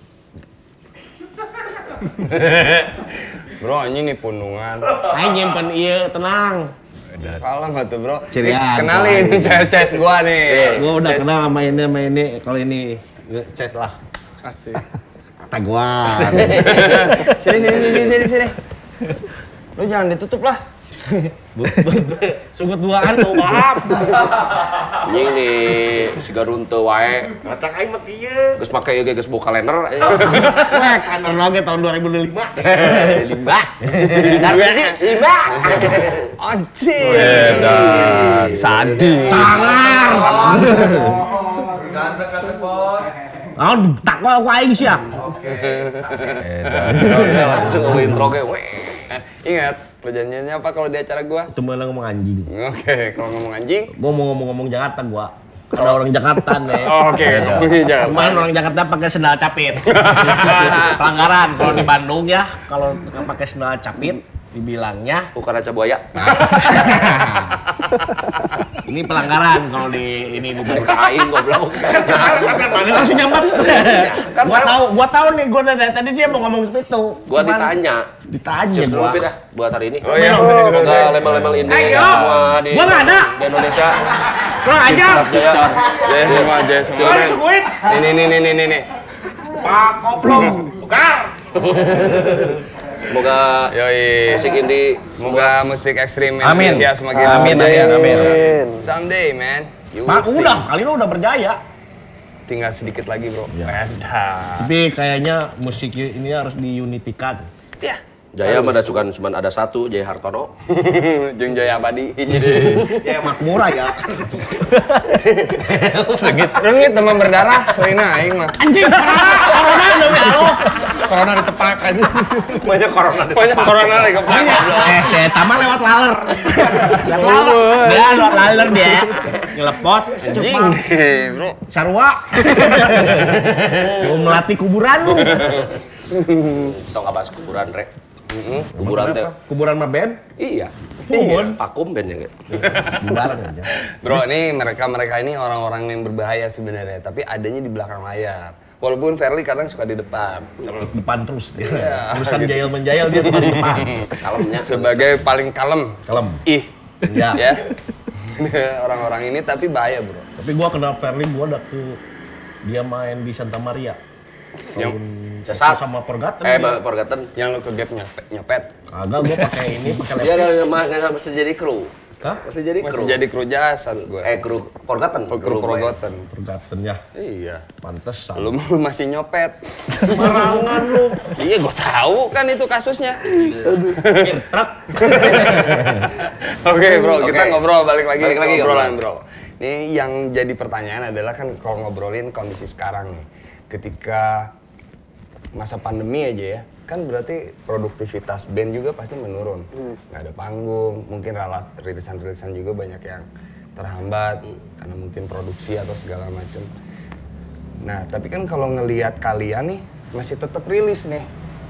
B: Bro, ini nih pundungan.
I: Ayo nyimpen iya, tenang.
B: Kalah nggak tuh bro?
I: Cerian,
B: Nih, kenalin C S C S gua nih.
I: Gua udah kenal sama ini, sama ini. Kalau ini, chat lah.
F: Asik.
I: Kata gua.
B: Sini, sini, sini, sini, sini. Lu jangan ditutup lah.
I: Sungguh duaan tuh, maaf.
A: Anjing nih, si Garunte wae.
I: Mata kain mah kieu.
A: Geus make ieu ge geus bawa kalender.
I: Wah, kalender lagi tahun dua ribu lima.
A: Lima. Darsi lima.
B: Anjing.
E: Edan.
B: Sadis.
I: Sangar. Ganteng-ganteng, Bos. Oh, tak kok aku aing sih ya.
E: Edan.
A: Langsung intro ge.
B: Ingat, perjanjiannya apa kalau di acara gua?
I: Cuma ngomong anjing.
B: Oke, kalau ngomong anjing.
I: Gua mau ngomong-ngomong Jakarta gua. Ada orang Jakarta nih.
B: Oh, oke, ngomongin Jakarta.
I: Kemarin orang Jakarta pakai sendal capit. Pelanggaran. Kalau di Bandung ya, kalau pakai sendal capit, dibilangnya
A: Bukan aca buaya.
I: Ini pelanggaran kalau di ini di
A: Kain goblok.
I: Mana langsung nyambat. Kan gua tahu, gua tahu nih gua dari tadi dia mau ngomong itu.
A: Gua ditanya.
I: Ditanya
A: Cheers dulu
I: gua.
A: Pit, ah, buat hari ini.
B: Oh iya.
A: Semoga label-label ini semua di
I: Gua nggak ada.
A: di Indonesia.
I: Kurang aja.
A: Jaya.
B: Jaya semua, jaya semua.
I: Gua disuguhin.
B: Ini nih nih nih nih nih.
I: Pak Koplong, tukar.
A: Semoga
B: Yoi.
A: musik indie
B: Semoga musik ekstrim
E: Amin.
B: Indonesia semakin
E: Amin,
B: berjaya.
E: amin,
G: amin.
B: Someday, man. You
I: Pak
B: will see.
I: udah, kali lu udah berjaya.
B: Tinggal sedikit lagi, bro. Mantap.
I: Tapi kayaknya musik ini harus diunitikan.
B: Ya.
A: Jaya mah ada cuman cuman ada satu, Jaya Hartono.
B: Jeung Jaya Abadi.
I: Ya makmurah ya.
B: Sengit. Reungit teman berdarah, selina aing mah.
I: Anjing, corona, corona demi Allah. Corona ditepakan.
B: Banyak corona. Banyak corona di kepala.
I: Eh, saya tama lewat laler. Lewat laler. Dia lewat laler dia. Ngelepot,
B: Anjing,
I: cepat.
B: bro.
I: Sarua. Mau melatih kuburan lu.
A: Tau nggak bahas kuburan, Rek? Kuburan teh.
I: Kuburan mah band?
A: Iya.
I: Kubun.
A: Pakum band ya.
I: Bareng aja.
B: Bro, ini mereka-mereka ini orang-orang yang berbahaya sebenarnya, tapi adanya di belakang layar. Walaupun Verly kadang suka di depan.
I: Depan terus dia. Urusan jahil menjahil dia depan depan.
A: Kalemnya.
B: Sebagai paling kalem.
I: Kalem.
B: Ih.
I: Ya.
B: Ya. Orang-orang ini tapi bahaya, bro.
I: Tapi gua kenal Verly gua waktu dia main di Santa Maria.
B: Yang
A: Jasad
I: sama Forgotten.
A: Eh,
I: dia.
A: Forgotten.
B: yang lu ke gap nyepet, nyepet.
I: Kagak gua pakai ini, pakai
A: Dia
I: lepis.
A: ada masih jadi kru.
I: Hah?
A: Masih jadi kru.
B: Masih jadi kru jasad gue.
A: Eh, kru Forgotten.
B: kru
A: Dulu gue.
B: Forgotten.
I: Forgotten ya.
B: Iya.
I: Pantesan.
B: Lu masih nyopet.
I: Marangan lu.
B: Iya, gue tahu kan itu kasusnya.
I: Truk.
B: Oke, bro, kita
A: Oke.
B: ngobrol balik lagi
A: Balik
B: ke
A: lagi,
B: ngobrolan,
A: ngobrol.
B: bro. Ini yang jadi pertanyaan adalah kan kalau ngobrolin kondisi sekarang nih, ketika masa pandemi aja ya, kan berarti produktivitas band juga pasti menurun. Nggak ada panggung, mungkin rela- rilisan-rilisan juga banyak yang terhambat karena mungkin produksi atau segala macem. Nah, tapi kan kalau ngelihat kalian nih masih tetap rilis nih.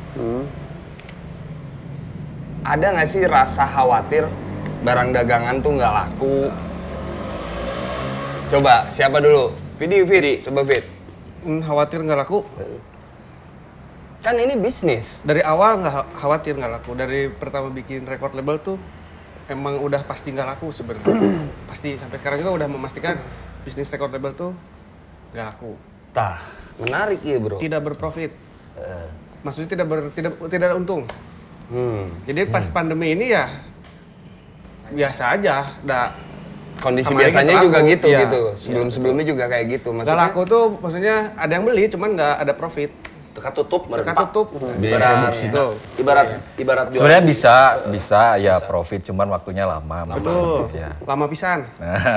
B: Ada nggak sih rasa khawatir barang dagangan tuh nggak laku? Coba, siapa dulu? Vidi, Vidi, coba Vid.
F: Hmm, khawatir nggak laku.
B: Kan ini bisnis.
F: Dari awal nggak kha- khawatir nggak laku. Dari pertama bikin record label tuh emang udah pasti nggak laku sebenarnya. Pasti sampai sekarang juga udah memastikan bisnis record label tuh nggak laku.
B: Tah, menarik ya bro.
F: Tidak berprofit. Maksudnya tidak ber, tidak tidak ada untung.
B: Hmm.
F: Jadi pas pandemi ini ya biasa aja. Udah
B: Kondisi
F: kemarin
B: biasanya
F: gitu
B: juga
F: laku.
B: gitu
F: Iya.
B: gitu. Sebelum-sebelumnya juga kayak gitu.
F: nggak
B: Maksudnya
F: laku tuh maksudnya ada yang beli cuman nggak ada profit.
A: Teka tutup,
F: Teka
A: merempak.
F: tutup.
A: Ibarat,
F: Gitu.
A: ibarat, ibarat jual.
E: Sebenarnya bisa, bisa ya profit, cuman waktunya lama.
F: Betul.
E: Ya.
F: Lama pisan.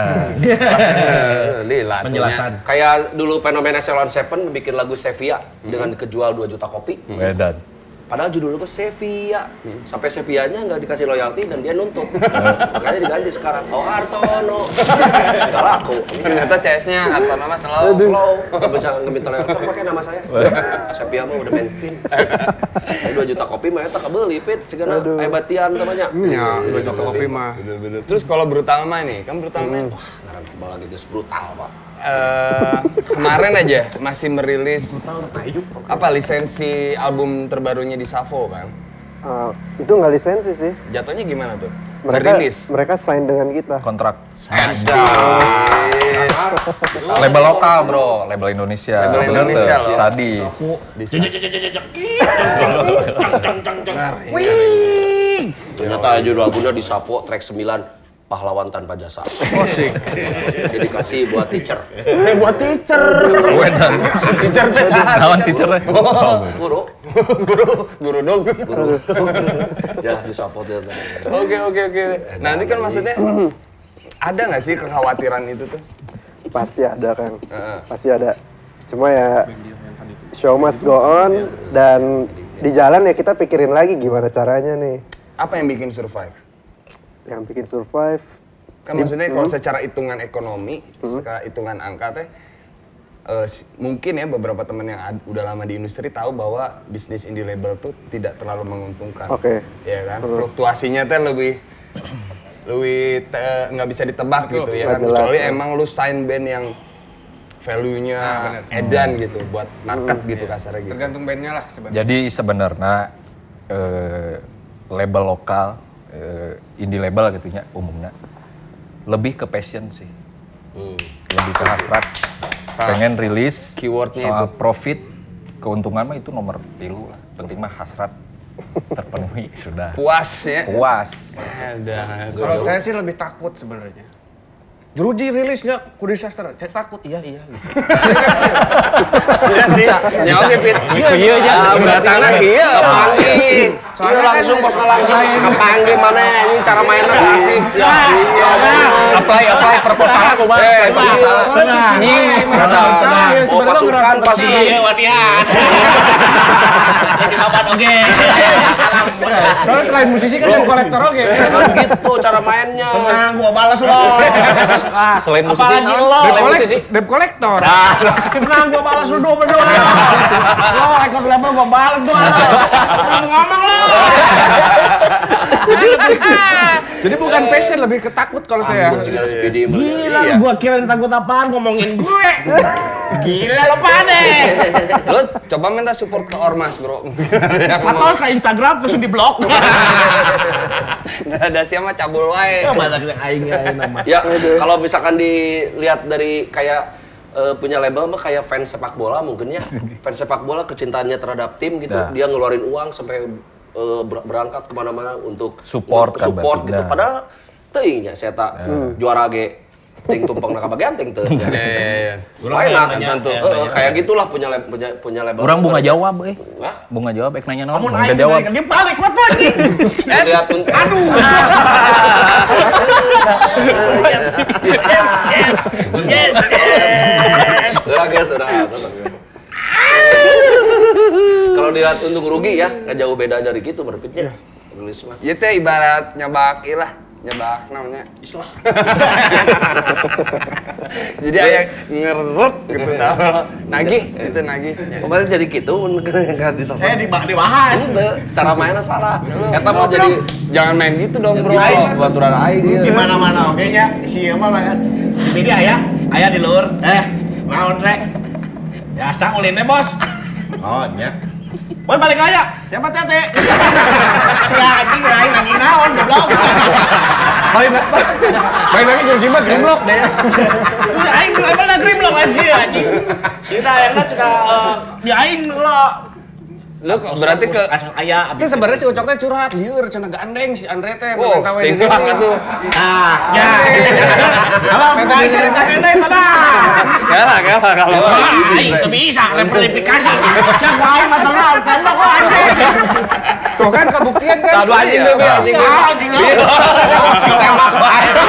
B: lila.
I: Penjelasan.
A: Kayak dulu fenomena Ceylon Seven bikin lagu Sevilla dengan kejual dua juta kopi.
E: Medan.
A: Padahal judul gue Sevilla. Sampai Sevillanya nggak dikasih royalti dan dia nuntut. Makanya diganti sekarang. Oh Hartono. Nggak laku.
B: Ternyata C S-nya atau nama slow.
A: Slow. Nggak bisa nggak minta royalti. Sok pakai nama saya. Sevilla mah udah mainstream. dua juta kopi mah eta kabeli pit. Cegana hebatian namanya.
F: Ya, dua juta kopi mah.
B: Bener-bener. Terus kalau brutal mah nih, kan brutal mah
A: Wah, ngaran kebal lagi geus brutal, Pak.
B: eh, kemarin aja masih merilis apa lisensi album terbarunya di Savo kan?
G: Uh, itu nggak lisensi sih.
B: Jatuhnya gimana tuh?
G: Mereka
B: Merilis.
G: mereka sign dengan kita.
E: Kontrak.
B: Anjir.
E: Label lokal bro, label Indonesia.
B: Label
E: Bener
B: Indonesia
E: tuh,
B: loh.
E: Sadis.
A: Ternyata judul lagunya di Sapo track sembilan Pahlawan Tanpa Jasa. Jadi dikasih buat teacher.
B: Eh buat teacher.
E: Wedan.
B: Teacher teh saha?
E: Lawan teachernya.
A: Guru.
B: Guru, guru dong.
A: Guru. Ya, di Sapo dia.
B: Oke oke oke. Nanti kan maksudnya ada nggak sih kekhawatiran itu tuh?
G: Pasti ada kan.
B: Heeh.
G: Pasti ada. Cuma ya show must go on dan di jalan ya kita pikirin lagi gimana caranya nih.
B: Apa yang bikin survive?
G: Yang bikin survive.
B: Kan maksudnya kalau secara hitungan ekonomi, secara hitungan angka teh, eh, si- mungkin ya beberapa teman yang ad- udah lama di industri tahu bahwa bisnis indie label tuh tidak terlalu menguntungkan.
G: Oke.
B: Ya kan, fluktuasinya teh lebih lebih te- nggak bisa ditebak gitu ya kan.
G: Nggak jelas,
B: Kecuali
G: ya.
B: emang lu sign band yang value-nya edan gitu buat market gitu kasarnya gitu.
F: Tergantung bandnya lah sebenarnya.
E: Jadi sebenarnya eh, label lokal, eh, indie label gitu ya umumnya lebih ke passion sih,
A: Hmm.
E: lebih ke hasrat, pengen rilis,
B: Keywordnya
E: soal
B: itu.
E: profit, keuntungan mah itu nomor tilu lah, penting mah hasrat terpenuhi sudah.
B: Puas ya.
E: Puas.
B: Ada.
F: Kalau saya sih lebih takut sebenarnya. Jeruji rilisnya ku disaster, saya takut iya iya gitu.
B: Iya sih. Ya oke Pit.
I: Iya aja.
B: Ah, berarti kan iya panggil.
A: Iya langsung pas langsung kepanggil mana ini cara mainnya gak asik sih. Iya.
I: Apply apply proposal aku bang.
A: Eh, proposal.
F: Ini merasa bersalah ya
A: Mau
F: sebenarnya
A: pasukan
F: ngerasa
A: pasti.
I: Iya wadian. Jadi kapan oke.
F: Soalnya selain musisi kan yang kolektor oke.
A: Kan gitu cara mainnya.
I: Tenang, gua balas lo.
E: Selain musisi,
I: Apalagi lo.
F: Debt kolek- debt kolektor.
I: Tenang, gua balas lu dua berdua. Lo record label gua balas dua. Ngomong lo.
F: Jadi bukan passion, lebih ketakut kalau saya.
I: Gila lu, gua kira takut apaan ngomongin gue. Gila lo pade.
B: Lu coba minta support ke Ormas, Bro.
I: Atau ke Instagram terus di blok.
B: Nggak ada siapa cabul wae.
I: Mana kita aing aing nama.
A: Ya, kalau misalkan dilihat dari kayak eh, punya label mah kayak fans sepak bola mungkin ya. Fans sepak bola kecintaannya terhadap tim gitu,
E: Nah.
A: dia ngeluarin uang sampai eh, ber- berangkat kemana-mana untuk
E: Support kan
A: support
E: berarti.
A: gitu.
E: Nah.
A: Padahal teuing nya saya tak juara ge ting tumpeng nak kabagian ting teu.
B: Iya, iya, iya.
A: Lain lah kan tentu. Eh, kayak gitulah punya lab- punya punya label.
E: orang bunga jawab eh. Bunga jawab ek nanya naon.
I: Kamu
E: Bunga
I: aing
E: jawab.
I: dia balik waktu lagi.
A: Lihat untuk aduh.
I: Yes, yes, yes, yes, yes.
A: Sudah guys, sudah. Kalau dilihat untung rugi ya, nggak jauh beda dari gitu berpikirnya. Rilis mah.
B: Ieu teh ibarat nyabak ilah, nyabak namanya.
I: Islah.
B: Jadi aya ngerep gitu tah. Nagih, gitu nagih.
A: Kemarin jadi gitu, nggak disasar.
I: Saya dibah- dibahas.
A: Ente, cara mainnya salah. Kata mau jadi
B: Jangan main gitu dong, Bro.
A: baturan aing
I: Di
A: gitu.
I: mana-mana oke nya si mah kan. Di sini aya, aya di luhur. Eh, naon rek? Biasa ulinnya, Bos. Oh, nya. Mau balik aja. Siapa tete? Si anjing lain lagi naon goblok.
F: Main main lagi jeruji mah grimlock deh.
I: Udah aing level na grimlock aja anjing. Kita ayeuna sudah di aing lo.
B: Lu kok berarti ke
I: Asal aya
F: Itu sebenarnya si Ucok teh curhat lieur cenah gandeng si Andre teh
B: wow,
F: pengen
B: sting
F: kawin.
B: banget tuh.
I: Nah, ya. Kalau mau cerita gede mana?
B: Kalah, kalah kalau.
I: Aing teu bisa replifikasi. Siapa aing masalah tembak kok anjing.
F: Tuh kan kebuktian kan.
A: Aduh anjing deh, anjing.
I: Ah, gila. Si tembak kok anjing.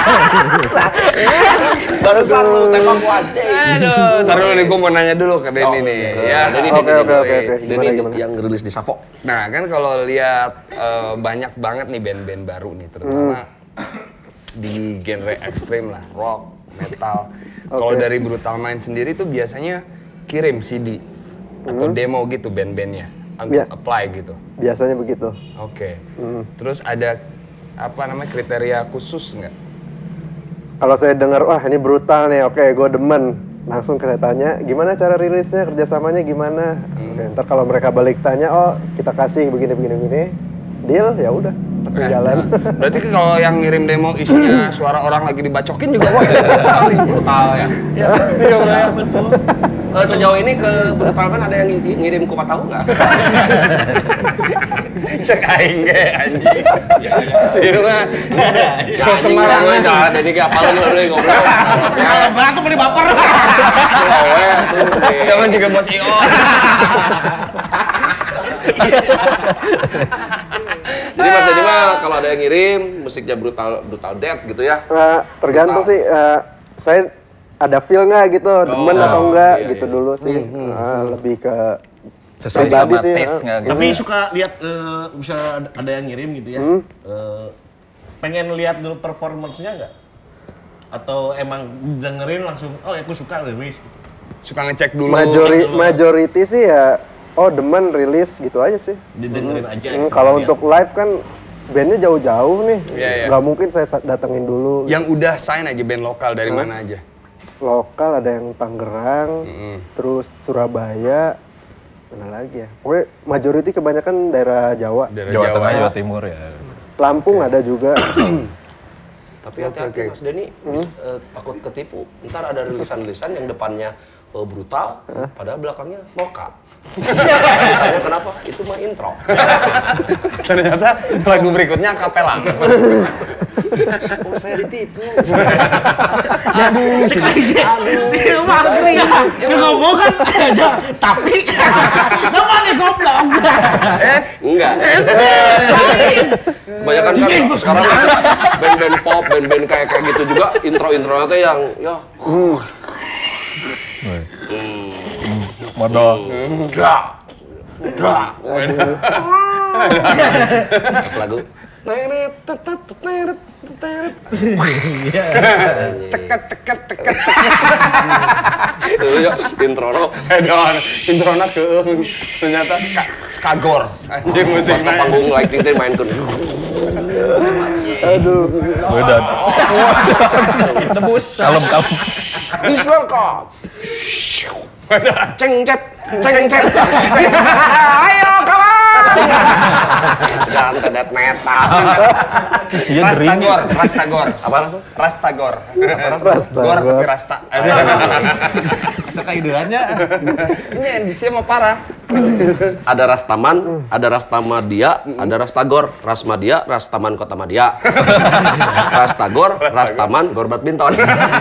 A: Baru kan lu tembak gua anjing.
B: Aduh, taruh dulu nih gua mau nanya dulu ke Denny nih. Ya.
A: Jadi
G: Oke, oke, oke, oke.
A: Denny
G: Gimana, gimana?
A: yang rilis di Savo.
B: Nah, kan kalau lihat eh, banyak banget nih band-band baru nih, terutama di genre ekstrim lah, rock, metal. Kalau
G: Oke.
B: dari Brutal Mind sendiri tuh biasanya kirim C D atau demo gitu band-bandnya untuk
G: Ya.
B: apply gitu.
G: Biasanya begitu.
B: Oke.
G: Hmm.
B: Terus ada apa namanya kriteria khusus nggak?
G: Kalau saya dengar, wah ini brutal nih, oke gue demen. Langsung saya tanya, gimana cara rilisnya, kerjasamanya gimana? Oke, ntar kalau mereka balik tanya, oh kita kasih begini, begini, begini. Deal, ya udah, langsung
B: Eh,
G: jalan.
B: nah, berarti kalau yang ngirim demo isinya suara orang lagi dibacokin juga wah brutal nih, brutal ya. Iya, bro.
A: Eh, sejauh ini ke Brutal Man ada yang ng- ngirim kupat tahu nggak?
B: Cek aing ge anjing. Sieun mah sok
A: Sembarangan
B: sembarangan.
A: dah, jadi kayak apa lu lu ngobrol.
I: Kalau batu meni baper.
A: Lawe tuh.
B: Siapa juga bos I O.
A: Jadi Mas Denny mah kalau ada yang ngirim musiknya brutal brutal death gitu ya.
G: Nah, tergantung
A: Brutal.
G: sih, eh, saya ada feel nggak gitu, demen
A: Oh,
G: atau enggak
A: iya,
G: gitu
A: iya.
G: dulu sih. Nah, lebih ke
E: Sesuai
G: pribadi
E: sama
G: sih,
E: taste
G: ah.
E: nggak gitu.
I: Tapi suka lihat eh, bisa ada yang ngirim gitu ya. Eh, pengen lihat dulu performance-nya nggak? Atau emang dengerin langsung, oh aku suka rilis gitu.
B: Suka ngecek dulu.
G: Majori,
I: dulu.
G: majority sih ya, oh demen rilis gitu aja sih.
I: Didengerin aja.
G: Hmm,
I: gitu,
G: kalau
I: lihat.
G: untuk live kan bandnya jauh-jauh nih.
B: Iya, iya.
G: Nggak mungkin saya sa- datengin dulu.
B: Yang udah sign aja band lokal dari
G: Hah?
B: mana aja?
G: Lokal ada yang Tangerang,
B: Mm-mm.
G: terus Surabaya, mana lagi ya? Pokoknya majority kebanyakan daerah Jawa.
B: Daerah
E: Jawa
B: Jawa.
E: Tengah, Jawa Timur ya.
G: Lampung ada juga.
A: Tapi hati-hati Mas Denny, bis- eh, takut ketipu. Ntar ada rilisan-rilisan yang depannya eh, brutal, padahal belakangnya moka. Ditanya kenapa? Itu mah intro.
B: Ternyata lagu berikutnya kapela.
A: Oh saya ditipu.
B: Aduh,
A: Aduh.
I: Emang Dia ngomong kan aja, tapi nama nih goblok.
A: Eh, enggak. Kebanyakan kan sekarang masih band-band pop, band-band kayak kayak gitu juga intro-intronya tuh yang ya
E: Modal.
A: dra dra. Pas lagu teret tetet teret teret.
B: ceket ceket ceket.
A: Itu ya intro no.
B: Eh dong, introna ke ternyata ska, skagor. Anjir musik
A: Pas ke panggung lighting teh main kun.
G: Aduh.
E: Beda. Kalem, kalem.
A: Please welcome. Cengcet, cengcet. Ayo kawan. Sekarang ke death metal.
E: Iya,
B: Rastagor, Rastagor.
A: Apa langsung?
B: Rastagor.
G: Rastagor.
B: Gor tapi Rasta.
I: Sekaideannya.
B: Ini edisi mah parah.
A: Ada Rastaman, ada Rastamadia, ada Rastagor, Rasmadia, Rastaman Kota Madia. Rastagor, Rastaman, Gor Badminton.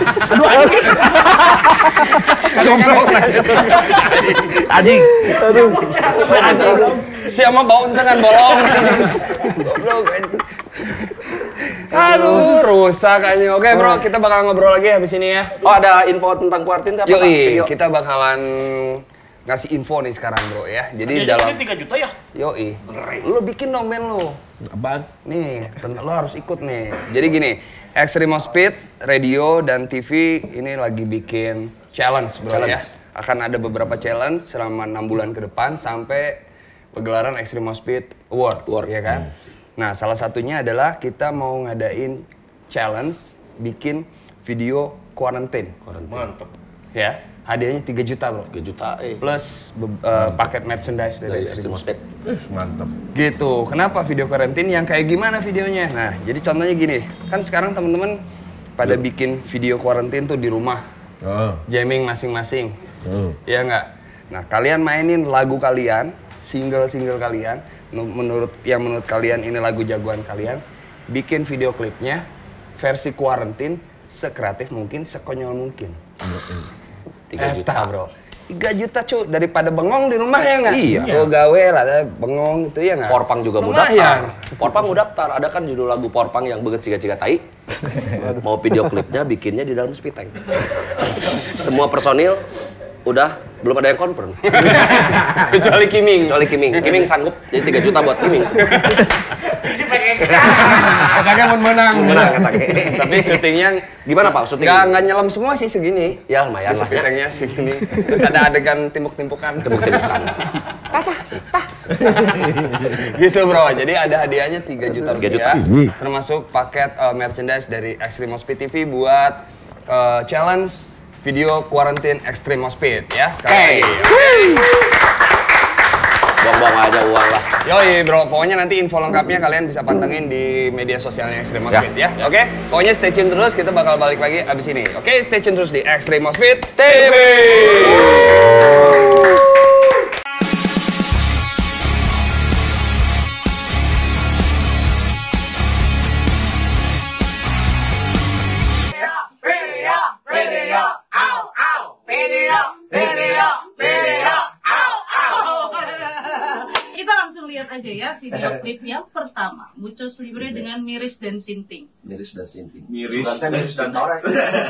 A: Anjing.
G: Aduh.
B: Si anjing. Siapa bau entengan bolong. Goblok anjing. Aduh, rusak anjing. Oke, Bro, kita bakal ngobrol lagi habis ini ya.
A: Oh, ada info tentang Kuartin apa?
B: Yoi,
A: Yuk.
B: kita bakalan ngasih info nih sekarang, Bro ya. Jadi dalam
I: tiga juta ya?
B: Yoi. Lu bikin dong band lu.
I: Apaan?
B: Nih, ten- lo harus ikut nih. Jadi gini, Extreme Speed, radio dan T V ini lagi bikin challenge, Bro
A: Challenge.
B: ya. Akan ada beberapa challenge selama enam bulan ke depan sampai pegelaran Extreme Speed Award,
A: Award.
B: ya kan? Nah, salah satunya adalah kita mau ngadain challenge bikin video quarantine.
I: Mantap.
B: Ya, hadiahnya tiga juta, Bro.
A: tiga juta eh.
B: Plus be- eh, paket merchandise dari
A: Dari
B: Extreme
A: Extreme
B: Speed.
A: Speed.
E: Mantap.
B: Gitu. Kenapa video quarantine yang kayak gimana videonya? Nah, jadi contohnya gini. Kan sekarang teman-teman pada bikin video quarantine tuh di rumah.
E: Oh.
B: Jamming masing-masing.
E: Oh.
B: Iya nggak? Nah, kalian mainin lagu kalian, single-single kalian, nu- menurut yang menurut kalian ini lagu jagoan kalian, bikin video klipnya versi quarantine sekreatif mungkin, sekonyol mungkin.
A: tiga juta.
B: Eta, Bro. tiga juta cu, daripada bengong di rumah ya nggak?
A: Iya.
B: Gue gawe lah, ada bengong itu ya nggak?
A: Porpang juga mau
B: Lumayan.
A: daftar. Porpang mau daftar. Ada kan judul lagu Porpang yang beget ciga-ciga tai. Mau video klipnya bikinnya di dalam speed tank. Semua personil udah belum ada yang confirm.
B: Kecuali Kiming.
A: Kecuali Kiming. Kiming sanggup. Jadi tiga juta buat Kiming.
B: Katanya mau menang.
A: Menang katanya.
B: Tapi syutingnya
A: Gimana Pak? Syuting?
B: nggak nggak nyelam semua sih segini.
A: Ya lumayan
B: Di
A: lah ya.
B: sepitengnya segini. Terus ada adegan timpuk-timpukan.
A: Timpuk-timpukan.
B: Gitu bro. Jadi ada hadiahnya tiga juta
A: tiga juta.
B: rupiah. Termasuk paket uh, merchandise dari Extreme Speed T V buat uh, challenge video quarantine Extreme Speed ya sekali.
A: Buang-buang aja uang lah.
B: Yoi bro, pokoknya nanti info lengkapnya kalian bisa pantengin di media sosialnya Extreme
A: Ya.
B: Speed ya. Oke, pokoknya stay tune terus, kita bakal balik lagi abis ini. Oke, stay tune terus di Extreme Speed T V.
J: Kita langsung lihat aja ya video klip yang pertama, Muchos Libre dengan Miris dan Sinting.
A: Miris dan Sinting.
I: Miris, miris dan torek.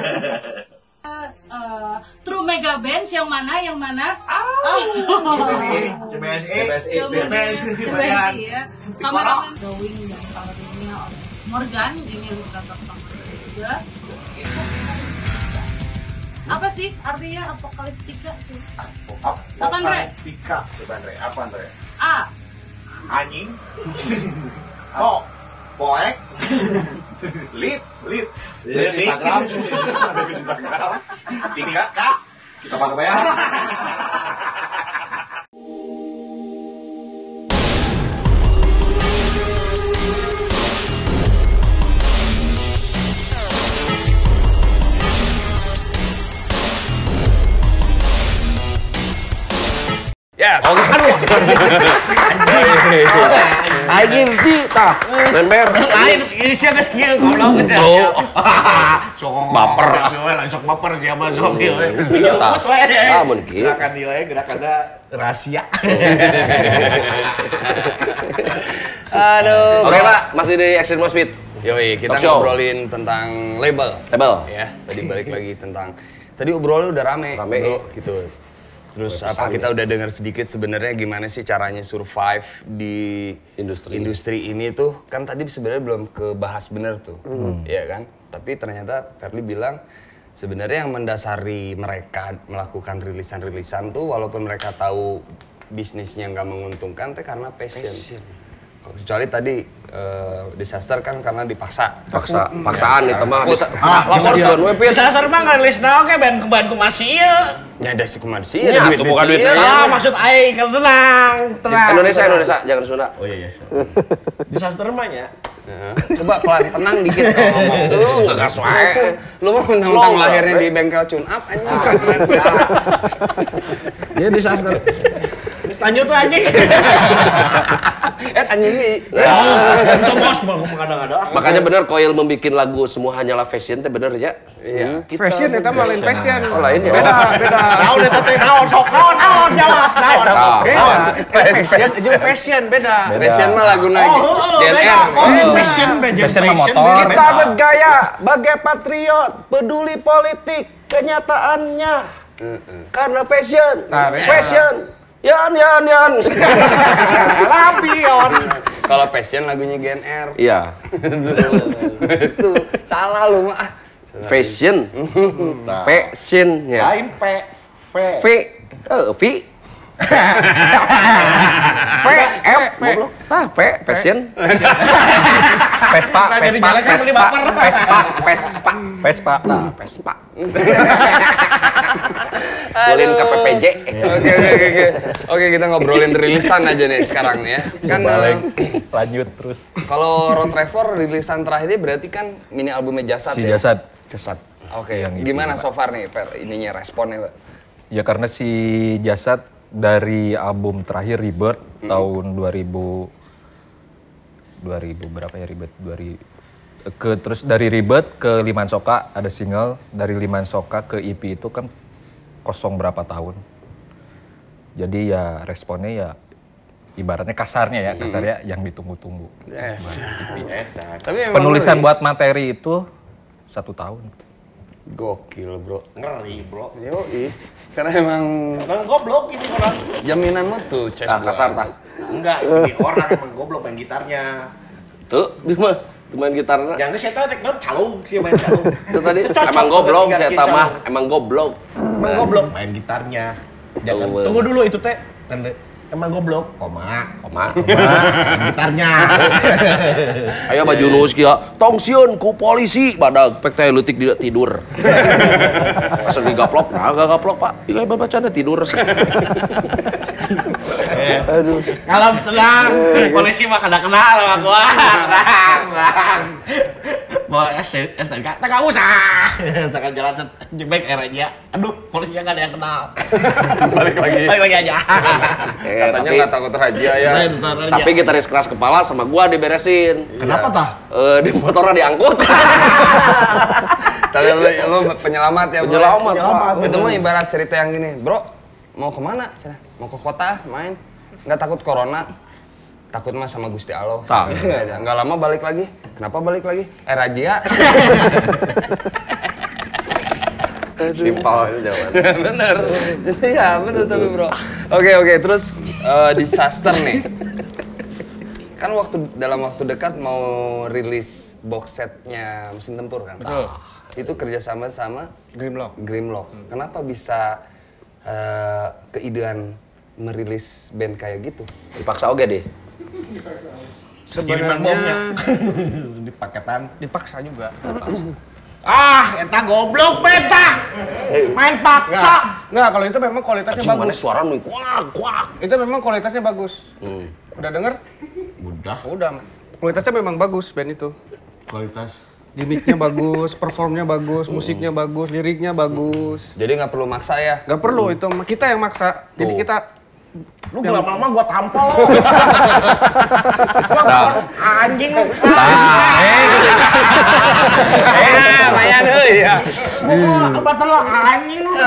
J: Uh, True Mega Bands yang mana? Yang mana?
I: C B S I,
J: C B S I ya. Kameramen Going yang kameranya Morgan, ini ilustrator kameranya juga. Apa sih artinya apokaliptika? Apa Andre?
I: Pika, coba Andre. Apa Andre?
J: A.
I: Anjing. Oh, Poek. Lit. Lit. Lit di Instagram. Tiga Kak. Kita pakai ya.
B: Yes.
A: Oh, aduh. Aing ti tah. Member.
I: Lain ini sih geus kieu goblok gede. Sok baper. Sok baper siapa sok ieu. Nyebut we.
A: Ah mun kieu.
I: Gerakan ieu we gerakanna rahasia.
B: Aduh.
A: Oke, Pak, masih di Extreme Speed.
B: Yoi, kita ngobrolin tentang label.
A: Label.
B: Ya, tadi balik lagi tentang tadi obrolan udah rame,
A: rame
B: bro, gitu. Terus apa kita udah dengar sedikit sebenarnya gimana sih caranya survive di industri industri ini tuh kan tadi sebenarnya belum kebahas bener tuh, hmm. ya kan? Tapi ternyata Ferli bilang sebenarnya yang mendasari mereka melakukan rilisan-rilisan tuh walaupun mereka tahu bisnisnya nggak menguntungkan, teh karena passion. passion. Kecuali tadi uh, disaster kan karena dipaksa.
A: Paksa, paksaan itu mah.
I: Laporkeun we pieu. Disaster mah ngarilis naon ke ban keban ku masih ieu.
B: Nya da si kumaha sih ada duit
A: bukan duit.
I: Ah, maksud aing kan tenang, tenang.
A: Indonesia Indonesia jangan Sunda.
I: Oh iya iya. Disaster mah nya.
B: Coba pelan tenang dikit kalau ngomong. Lu enggak gas wae. Lu mah mentang-mentang lahirnya di bengkel tune up anjing.
I: Dia disaster. Tanyo tuh anjing.
B: Eh anjing nih.
I: Itu bos mau kadang-kadang.
A: Makanya bener Koil membikin lagu semua hanyalah fashion teh bener ya.
B: Iya.
F: Fashion eta mah lain passion.
A: Oh lain ya.
F: Beda, beda.
I: Naon eta teh naon sok naon naon jawab naon.
F: Fashion jeung fashion beda.
B: Fashion mah laguna D N R.
I: Oh, fashion beda.
F: Fashion mah motor.
A: Kita bergaya bagai patriot, peduli politik, kenyataannya. Karena fashion. Fashion. Yan, yan, yan.
I: Lampion.
B: Kalau passion lagunya G N R.
A: Iya.
B: Itu salah lu mah.
A: Fashion. Passion ya.
I: Lain P.
A: V. Eh, V. V, F, goblok. Ah, P, passion.
F: Vespa, Vespa,
A: Vespa, Vespa, Vespa, Vespa. Nah, Vespa. Bolin ke P P J.
B: Oke, oke, oke. Oke, kita ngobrolin rilisan aja nih sekarang ya. Kan
E: lanjut terus.
B: Kalau Road Trevor rilisan terakhirnya berarti kan mini albumnya Jasad
E: si
B: ya?
E: Jasad.
B: Jasad. Oke, yang gimana so far nih per ininya responnya, Pak?
E: Ya karena si Jasad dari album terakhir Rebirth hmm. tahun dua ribu dua ribu berapa ya Rebirth dua ribu ke terus dari Rebirth ke Liman Soka ada single, dari Liman Soka ke E P itu kan kosong berapa tahun. Jadi ya responnya ya ibaratnya kasarnya ya, kasarnya hmm. yang ditunggu-tunggu.
B: Yes.
E: Tapi penulisan ngeri. Buat materi itu satu tahun.
B: Gokil bro.
I: Ngeri bro.
B: Yoi. Karena emang
I: emang goblok ini orang.
B: Jaminan mah tuh cek
A: ah, kasar tah.
I: Enggak, ini orang emang goblok main gitarnya.
A: Tuh, gimana? Tuh main gitarnya.
I: Yang saya tadi kan calung sih main calung.
A: Itu tadi emang goblok saya mah, emang goblok.
I: Emang goblok main gitarnya. Jangan oh, tunggu dulu itu teh. Emang goblok, koma, koma, koma, gitarnya.
A: Ayo baju nulis kia, tong sieun ku polisi, badag pek teh leutik tidak tidur. Asal digaplok, nah gak gaplok pak, iya babacana tidur.
I: Aduh, kalem tenang, polisi mah kada kenal sama gua, tenang, tenang. Bawa S S N K, tak gak usah, takkan jalan jebek aja. Aduh, polisinya gak ada yang kenal.
B: Balik lagi,
I: balik lagi aja.
B: Katanya nggak takut razia ya.
A: Tapi gitaris keras kepala sama gua diberesin.
I: Kenapa tah?
A: Eh di motornya diangkut.
B: Tapi lu, lu penyelamat ya, bro.
A: Penyelamat, Pak.
B: Itu mah ibarat cerita yang gini, bro. Mau kemana? Mau ke kota main? Nggak takut corona? Takut mah sama Gusti Allah.
A: Tak.
B: Nggak lama balik lagi. Kenapa balik lagi? Eh razia.
A: Simpel jawaban.
B: Bener. Iya, bener tapi bro. Oke, oke, terus uh, disaster nih. Kan waktu dalam waktu dekat mau rilis box setnya Mesin Tempur kan?
F: Betul.
B: Ah, itu kerjasama sama
F: Grimlock.
B: Grimlock. Hmm. Kenapa bisa uh, keidean merilis band kayak gitu?
A: Dipaksa oge deh.
I: Kiriman bomnya. Di paketan.
F: Dipaksa juga.
I: Ah, eta goblok beta. Main paksa.
F: Nggak, kalau itu memang kualitasnya
A: Anjing, mana
F: bagus.
A: suara nih kuak kuak.
F: Itu memang kualitasnya bagus.
A: Hmm.
F: Udah denger?
I: Udah.
F: Udah. Kualitasnya memang bagus band itu.
I: Kualitas.
F: Gimmicknya bagus, performnya bagus, musiknya bagus, liriknya bagus.
B: Jadi nggak perlu maksa ya?
F: Nggak perlu itu, kita yang maksa. Jadi
B: Tuh.
F: kita
I: Lu lama-lama gua tampol lu. Gua anjing lu.
B: Eh, lumayan euy ya.
I: Apa terlalu anjing lu.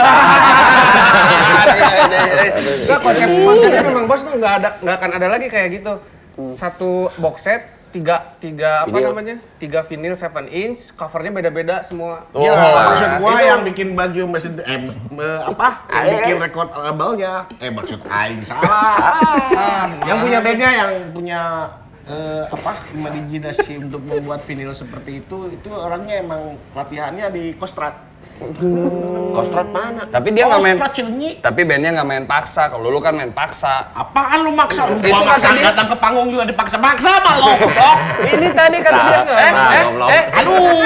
F: Enggak, konsep konsepnya memang bos tuh nggak ada nggak akan ada lagi kayak gitu. Satu box set tiga tiga apa
A: Vinyl.
F: namanya tiga vinyl seven inch, covernya beda-beda semua.
I: Oh, ya, maksud gua yang bikin baju mesin eh, eh, apa? Yang bikin record labelnya. Eh maksud aing salah. Yang punya bandnya yang punya eh, apa? Imajinasi untuk membuat vinyl seperti itu, itu orangnya emang latihannya di Kostrad.
A: Kostrad mana?
B: Tapi dia nggak main.
I: Kostrad Cileunyi.
B: Tapi bandnya nggak main paksa. Kalau lu kan main paksa.
I: Apaan lu maksa? Lu
B: Itu
I: gua maksa
B: kan dia-
I: datang ke panggung juga dipaksa-paksa sama lo, goblok.
B: Ini tadi kata dia nggak. Eh,
A: Nah,
B: eh,
A: belum.
B: eh.
I: Aduh.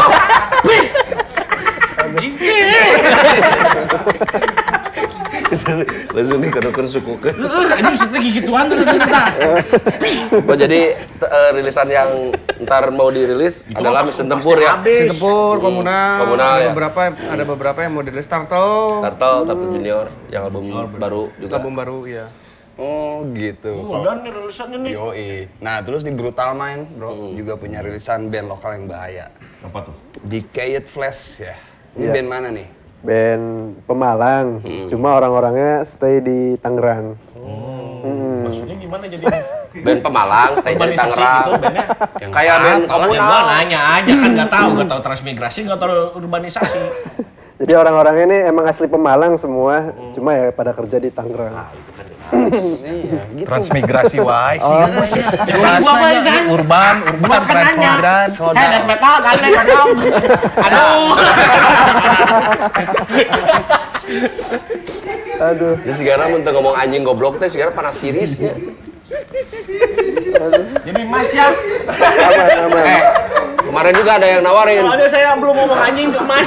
A: Langsung dikedukeun suku ke.
I: Heeh, anjing situ gituan tuh ternyata.
A: Oh jadi t- eh, rilisan yang ntar mau dirilis
I: Itu
A: adalah
I: mah
A: Mesin
I: pasti
A: Tempur ya.
I: habis.
F: Tempur, komunal,
A: Komunal,
F: ada
A: ya.
F: beberapa ada beberapa yang model Turtle,
A: Turtle, Turtle Junior yang album baru juga.
F: album baru ya.
B: Oh gitu.
I: Udah nih rilisannya nih.
B: Yoi. Nah terus di Brutal Mind bro juga punya rilisan band lokal yang bahaya.
I: Apa tuh?
B: Decayed Flash ya. Ini
G: Iya.
B: band mana nih?
G: Band Pemalang, cuma orang-orangnya stay di Tangerang.
I: Maksudnya gimana jadinya?
A: Band Pemalang, stay di
I: Urbanisasi
A: Tangerang.
I: gitu bandnya.
A: Kayak band
I: Kalau
A: komunal.
I: gua nanya aja kan nggak tahu, nggak tahu transmigrasi, nggak tahu urbanisasi.
G: Jadi orang-orangnya ini emang asli Pemalang semua, cuma ya pada kerja di Tangerang.
E: Transmigrasi wae sih.
G: Oh.
E: Bahasanya
I: Gua main kan?
E: ini urban, urban
I: Gua kan nanya.
E: transmigran.
I: Eh, death metal kan, death metal. Aduh.
G: Aduh,
A: Jadi sekarang mun teu ngomong anjing goblok teh sekarang panas tirisnya.
I: Jadi mas ya.
G: aman, aman.
A: Eh, kemarin juga ada yang nawarin.
I: Soalnya saya belum ngomong anjing ke mas.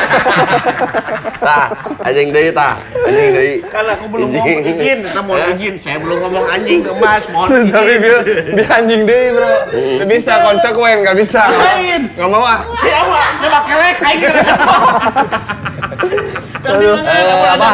A: Tah, anjing deui tah. Anjing deui.
I: Karena aku belum
A: Izin.
I: ngomong izin, kita mau
A: Eh?
I: izin. Saya belum ngomong anjing ke mas, mohon
B: Tapi
I: izin.
B: dia, dia anjing deh bro. Nggak bisa konsekuen, nggak bisa.
I: Lain.
B: Nggak mau ah.
I: Siapa? Coba kelek, aing kira siapa?
A: Eh, apa?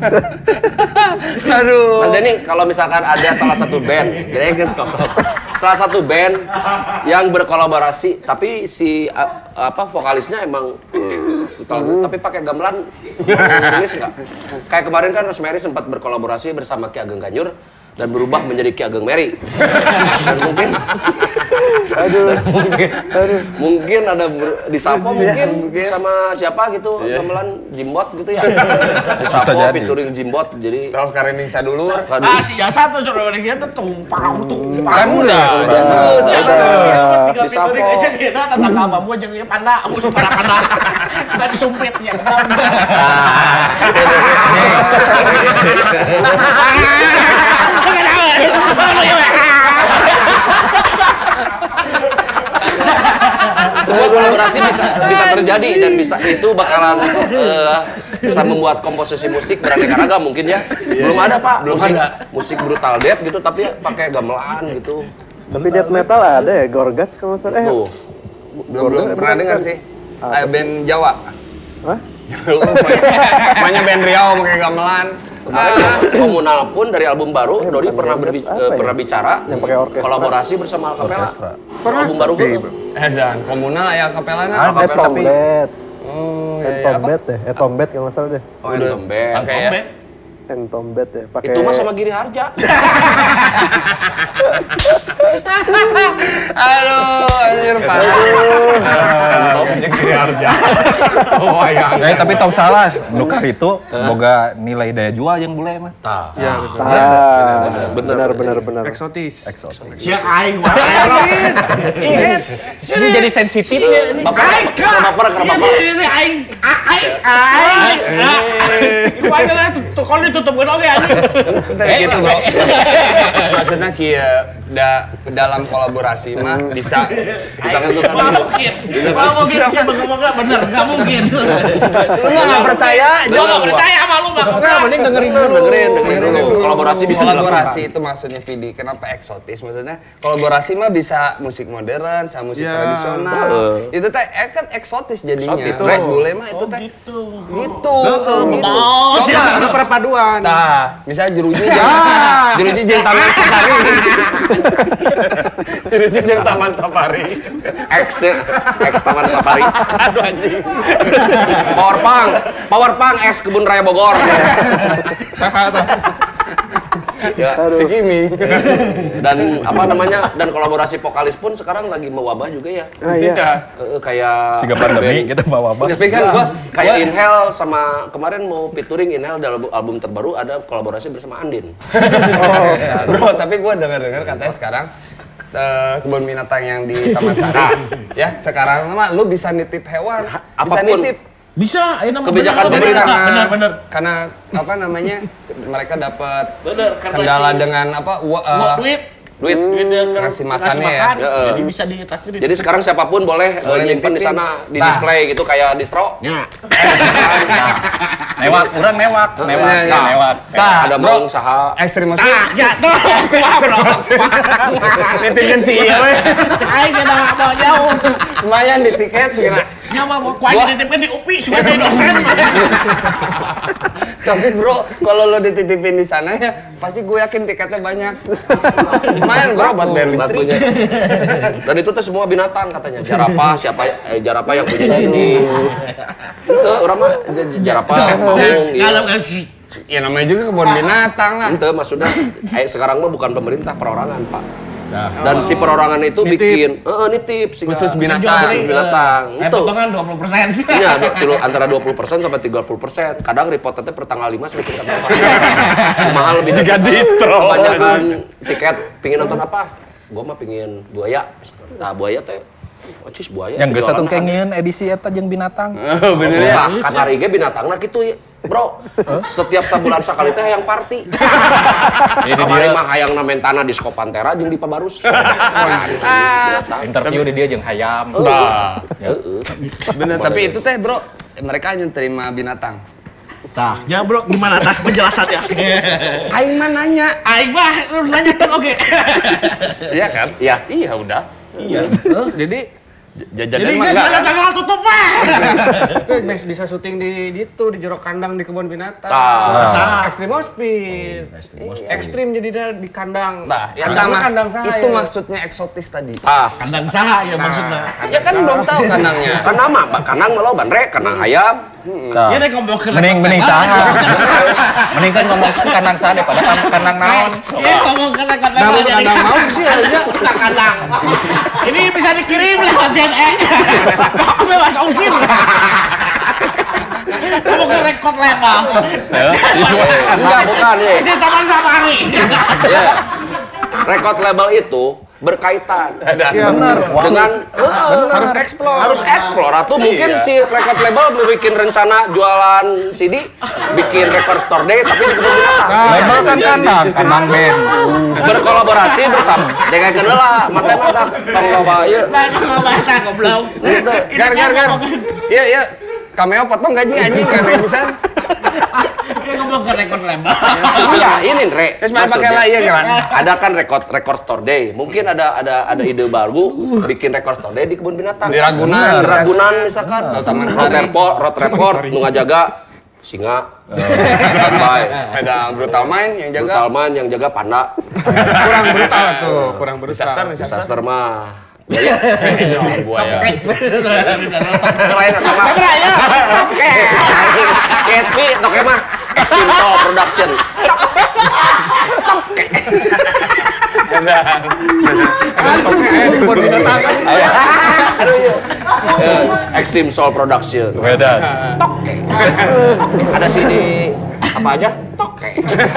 B: Aduh.
A: Mas Denny, kalau misalkan ada salah satu band, kira gitu. Salah satu band yang berkolaborasi, tapi si a- apa vokalisnya emang uh, tapi pakai gamelan nulis nggak? Kayak kemarin kan Rosemary sempat berkolaborasi bersama Ki Ageng Ganyur dan berubah menjadi Ki Ageng Mary. Dan mungkin
G: Aduh,
A: mungkin,
G: aduh.
A: mungkin ada ber- di Sapo mungkin sama siapa gitu gamelan Jimbot gitu ya. Di Sapo
E: jadi.
A: featuring Jimbot jadi
B: Tahu Karening Sadulur.
I: Ah, si jasa tuh suruh dia tuh tumpang, tumpang.
B: Kan udah.
A: Jasa, jasa.
I: Tiga
A: Di Sapo.
I: featuring aja kita tentang abang gua jeung ieu panda, aku sumpah panda. Tadi sumpit ya.
A: Semua kolaborasi bisa bisa terjadi dan bisa itu bakalan eh, bisa membuat komposisi musik beraneka ragam mungkin ya. Belum ada Pak,
B: Belum
A: musik,
B: ada.
A: musik brutal death gitu tapi ya pakai gamelan gitu.
G: Tapi death metal ada ya, Gorguts kalau nggak salah. Eh,
A: Tuh.
B: Belum belum pernah dengar sih.
G: Apa
B: Eh, band Jawa.
G: Hah?
B: Banyak band Riau pakai gamelan.
A: Kemarin Komunal pun dari album baru Dodi pernah berbi-
G: apa
A: eh,
G: ya?
A: pernah bicara
G: Yang pakai orkestra.
A: kolaborasi bersama Acapella.
E: Orkestra.
A: Album baru
E: Oke,
A: gitu.
B: Eh dan komunal aya kapelana.
E: Ada,
G: Eh,
E: tapi
G: Tombet.
B: Oh,
G: Eh, Tombet deh. Eh, Tombet kalau nggak salah deh.
A: Oh, itu band.
B: Pakai ya.
G: Eh, Tombet ya. Pakai.
A: Itu mah sama Giri Harja.
B: Aduh, anjir Pak. Aduh, anjing Giri Harja. Oh, ya.
E: Eh tapi tahu salah, nukar itu boga nilai daya jual yang bule mah.
A: Tah.
F: Ya, betul.
G: Ah,
A: bener,
G: benar, benar, benar.
F: Eksotis.
I: Si aing mah aing.
B: Ini jadi sensitif ya ini.
A: Baper, baper, baper.
I: Ini aing aing aing. Iku aing lah tuh kalau itu ditutupkeun oge anjing.
B: Kayak gitu, Bro. Maksudnya kia da, dalam kolaborasi mah bisa bisa
I: Nggak mungkin. Nggak mungkin sih ngomongnya bener, nggak mungkin.
B: Lu nggak percaya?
I: Gua nggak percaya sama lu, Bang.
B: Enggak, mending dengerin dulu.
A: Dengerin, dengerin dulu. Kolaborasi bisa
B: Kolaborasi itu maksudnya Vidi. Kenapa eksotis? Maksudnya kolaborasi mah bisa musik modern sama musik
F: Ya,
B: tradisional. Itu teh eh, kan eksotis jadinya.
A: Eksotis,
B: Red
A: tuh.
B: Bull mah itu teh
I: Gitu.
B: gitu. Gitu.
I: Oh,
B: Coba
F: Ada perpaduan.
B: Nah, misalnya jeruji jeung jeruji jeung Taman Safari. Jeruji jeung Taman Safari.
A: X X Taman Safari. Aduh anjing. Power Punk, Power Punk X Kebun Raya Bogor.
F: Saha tuh.
A: Ya,
B: Si Kimi.
A: dan apa namanya? Dan kolaborasi vokalis pun sekarang lagi mewabah juga ya.
G: Ah iya.
A: Eh, kayak
E: Tiga pandemi kita bawa apa?
B: Tapi kan gua
A: kayak
B: gua-
A: Inhale sama kemarin mau featuring Inhale dalam album terbaru ada kolaborasi bersama Andin.
B: Bro, tapi gue dengar-dengar katanya sekarang eh, kebun binatang yang di Taman Sari, ya sekarang mah lu bisa nitip hewan, bisa
A: apapun.
B: nitip.
I: Bisa, ini mah
A: Kebijakan
I: bener,
A: pemerintah.
I: bener, bener, bener.
B: Karena apa namanya? Mereka dapat
I: Bener, karena
B: kendala
I: si-
B: dengan apa? wa- eh,
I: Mau duit,
A: Duit.
I: duit yang
B: Ngasih
I: ngasih
B: makannya
I: makan,
A: ya. Ya,
I: jadi
A: eh.
I: bisa ditakdir.
A: Jadi sekarang siapapun boleh,
B: Boleh
A: eh, nyimpen di
B: nitipin.
A: sana di
B: Nah.
A: display gitu kayak distro.
I: Ya.
E: Mewak, kurang mewak, mewak,
B: Iya, iya.
E: nah, mewak.
B: Tah,
A: ada
B: bro,
A: mau usaha.
B: ekstrim
I: Ah,
B: musik.
I: ya tuh, kumaha bro.
B: Nitipin sih ya, we.
I: Aing udah nggak mau jauh.
B: Lumayan di tiket kira.
I: Ya mah mau kuat dititipin di U P I sudah jadi dosen.
B: Tapi bro, kalau lo dititipin di sana ya, pasti gue yakin tiketnya banyak. Lumayan bro buat bayar listrik.
A: Batunya. Dan itu tuh semua binatang katanya. Jarapah siapa eh, Jarapah yang punya ini. Itu orang mah j- j- Jarapah maung gitu.
I: Kalau kan
B: Ya namanya juga kebun binatang lah.
A: Itu maksudnya eh, sekarang mah bukan pemerintah, perorangan, Pak. Dan si perorangan itu bikin eh nitip sih
B: Khusus binatang.
A: khusus binatang.
I: eh
A: Itu.
I: potongan dua puluh persen.
A: Iya, do- tilu- antara dua puluh persen sampai tiga puluh persen. Kadang reportnya per tanggal lima sampai tiga puluh persen. Mahal lebih
B: Jika distro.
A: Kebanyakan tiket pingin nonton apa? Gua mah pingin buaya. Nah, buaya teh ocis buaya.
E: Yang geus
A: jualan
E: satu
A: kan.
E: kengeun edisi eta jeung binatang.
B: Oh, bener ya.
A: Nah, kan hari ge binatangna kitu ya. Bro, setiap sebulan sekali teh hayang party. Kemarin mah hayang namentana di Skop Pantera jeung di Pabarus. Binatang.
E: Interview di dia jeung hayam.
B: Nah,
A: Heeh.
B: bener. Tapi itu teh bro, mereka hanya terima binatang.
I: Tah, ya bro, gimana tah penjelasannya?
B: Aing mah nanya.
I: Aing mah lu nanya kan oke.
B: Iya kan?
A: Iya.
B: Iya udah.
F: Iya.
B: Jadi jajanan
I: Jadi
B: mah
I: guys,
B: enggak
I: mana
B: kan?
I: tanggal tutup mah?
F: Itu guys bisa syuting di di itu di jero kandang di kebun binatang.
A: Ah.
F: Nah, ekstrim hospit. Ekstrim jadi dia di kandang.
B: Nah, ya
F: kandang
B: mah
F: kandang saya.
B: itu maksudnya eksotis tadi.
A: Ah,
I: Kandang saha ya maksudnya.
B: Ya kan belum tahu kandangnya.
A: kan nama, Pak. Kanang mah lo bandre, kanang ayam.
E: Tah.
I: Ya nek ngomong ke
E: Mending mending saha. Mending kan ngomongkan kandang saha daripada kan- kandang naon.
I: Ya ngomong ke kandang
F: Nah,
I: jadi
F: kandang mau sih aja.
I: bukan kandang. Ini bisa dikirim lewat J N E. Aku bebas ongkir. Ngomong ke rekod label.
A: Enggak, bukan ya.
I: Di Taman Safari.
A: Ya. Record label itu berkaitan
F: Iya benar.
A: dengan
F: Harus explore.
A: harus explore atau mungkin si record label bikin rencana jualan C D, bikin record store day tapi di kebun binatang.
E: Label kan kandang, kandang band.
A: Berkolaborasi bersama dengan kenal lah mata-mata tong loba ieu.
I: Nah, enggak baca goblok.
A: Gitu.
B: Gar gar gar. Iya iya. Cameo potong gaji anjing kan yang bisa.
I: Dia ngomong ke rekod label.
A: Iya, ini Re.
B: Terus mana pakai
A: Maksudnya,
B: lah iya kan?
A: ada kan record record store day. Mungkin ada ada ada ide baru bikin record store day di kebun binatang.
B: Di Ragunan.
A: Di Ragunan misalkan.
B: Atau Taman
A: Road
B: Sari.
A: report, road report, nu ngajaga singa. Standby.
B: Ada brutal mind yang jaga.
A: Brutal man yang jaga panda.
F: Kurang brutal tuh, kurang brutal.
B: Disaster, disaster.
A: Disaster mah. Ya, ya.
B: Buaya.
A: Lain atau mah. Oke. K S P toke mah Extreme Soul Production.
F: Di kebun binatang kan.
A: Aduh iya. Eh, Extreme Soul Production.
E: Beda.
A: Toke. Ada sih di apa aja? Toke.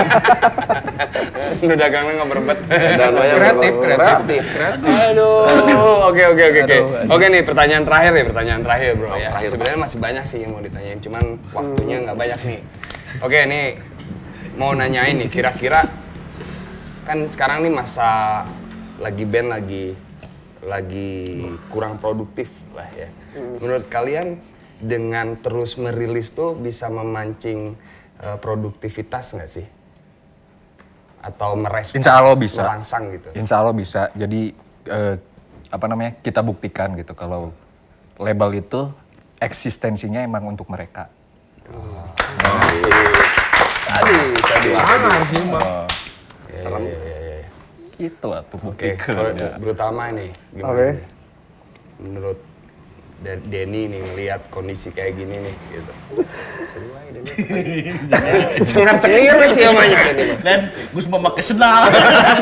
B: Lu dagangnya nggak berbet.
A: Dan banyak
F: Kreatif,
A: kreatif.
B: Aduh, oke oke oke oke. Oke nih pertanyaan terakhir nih, pertanyaan terakhir bro ya.
A: terakhir,
B: Sebenarnya masih banyak sih yang mau ditanyain, cuman waktunya nggak banyak nih. Oke nih, mau nanyain nih, kira-kira kan sekarang nih masa lagi band lagi lagi kurang produktif lah ya. Menurut kalian dengan terus merilis tuh bisa memancing uh, produktivitas nggak sih? Atau merespon?
E: Insya Allah bisa.
B: Merangsang gitu.
E: Insya Allah bisa. Jadi uh, apa namanya? Kita buktikan gitu kalau label itu eksistensinya emang untuk mereka.
B: Oh. Tadi, tadi.
F: Benar sih, Bang.
B: Serem.
E: Gitu lah tuh.
B: Oke, kalau Brutama nih, gimana?
G: Oke.
B: nih? Menurut De- Denny nih ngelihat kondisi kayak gini nih, gitu. Seru aja Denny. Cengar-cengir sih namanya Denny.
I: Dan Gus mau pakai sendal.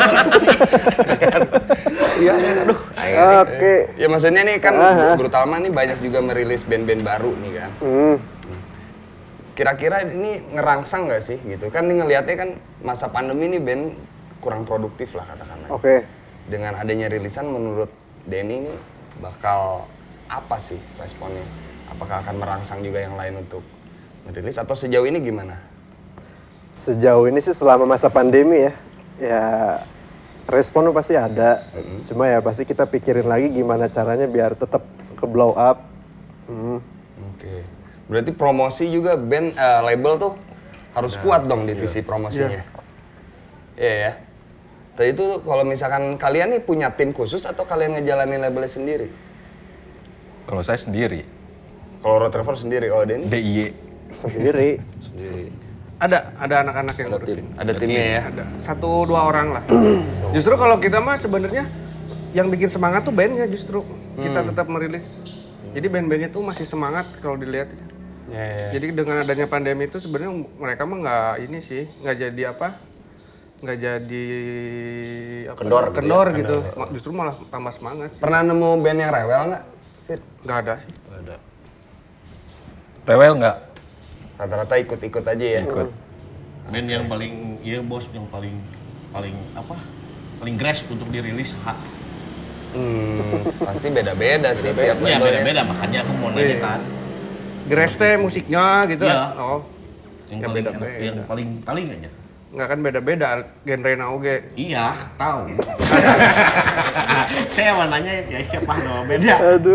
B: Iya, aduh.
G: Oke.
B: Ya maksudnya nih kan
G: Ah.
B: Brutama nih banyak juga merilis band-band baru nih kan.
G: Hmm.
B: Kira-kira ini ngerangsang nggak sih gitu? Kan nih ngelihatnya kan masa pandemi nih band kurang produktif lah katakanlah.
G: Oke.
B: Dengan adanya rilisan menurut Denny ini bakal apa sih responnya? Apakah akan merangsang juga yang lain untuk merilis atau sejauh ini gimana?
G: Sejauh ini sih selama masa pandemi ya, ya respon pasti ada.
B: Mm-hmm.
G: Cuma ya pasti kita pikirin lagi gimana caranya biar tetap ke blow up. Hmm.
B: Oke. Berarti promosi juga band uh, label tuh harus kuat dong divisi promosinya. Iya ya. Tadi itu kalau misalkan kalian nih punya tim khusus atau kalian ngejalanin labelnya sendiri?
E: Kalau saya sendiri.
B: Kalau Road Travel sendiri, oh Denny?
E: D I Y.
G: Sendiri.
B: Sendiri.
F: Ada, ada anak-anak yang ngurusin.
B: Ada timnya ya?
F: Ada. Satu dua orang lah. Justru kalau kita mah sebenarnya yang bikin semangat tuh bandnya justru. Kita tetap merilis. Jadi band-bandnya tuh masih semangat kalau dilihat.
B: Ya, ya.
F: Jadi dengan adanya pandemi itu sebenarnya mereka mah nggak ini sih, nggak jadi apa, nggak jadi apa,
A: Kendor gitu
F: kendor
A: ya,
F: gitu,
A: kendor,
F: Ma- justru malah tambah semangat sih.
B: Pernah nemu band yang rewel nggak? Fit?
F: Nggak ada sih.
A: Ada.
E: Rewel nggak?
B: Rata-rata ikut-ikut aja ya?
E: Ikut.
I: Band yang paling, iya bos, yang paling paling apa? Paling grass untuk dirilis hak.
B: Hmm, pasti beda-beda sih tiap
I: Ya
B: label ya.
I: beda-beda, makanya aku mau nanya kan.
F: Grass teh musiknya gitu.
I: Iya.
F: Oh,
I: Yang
F: Ya,
I: paling
F: beda-beda.
I: enak, yang paling paling aja.
F: nggak kan beda-beda genre na oge.
I: Iya, tahu. Saya mau nanya ya siapa dong beda.
G: Aduh.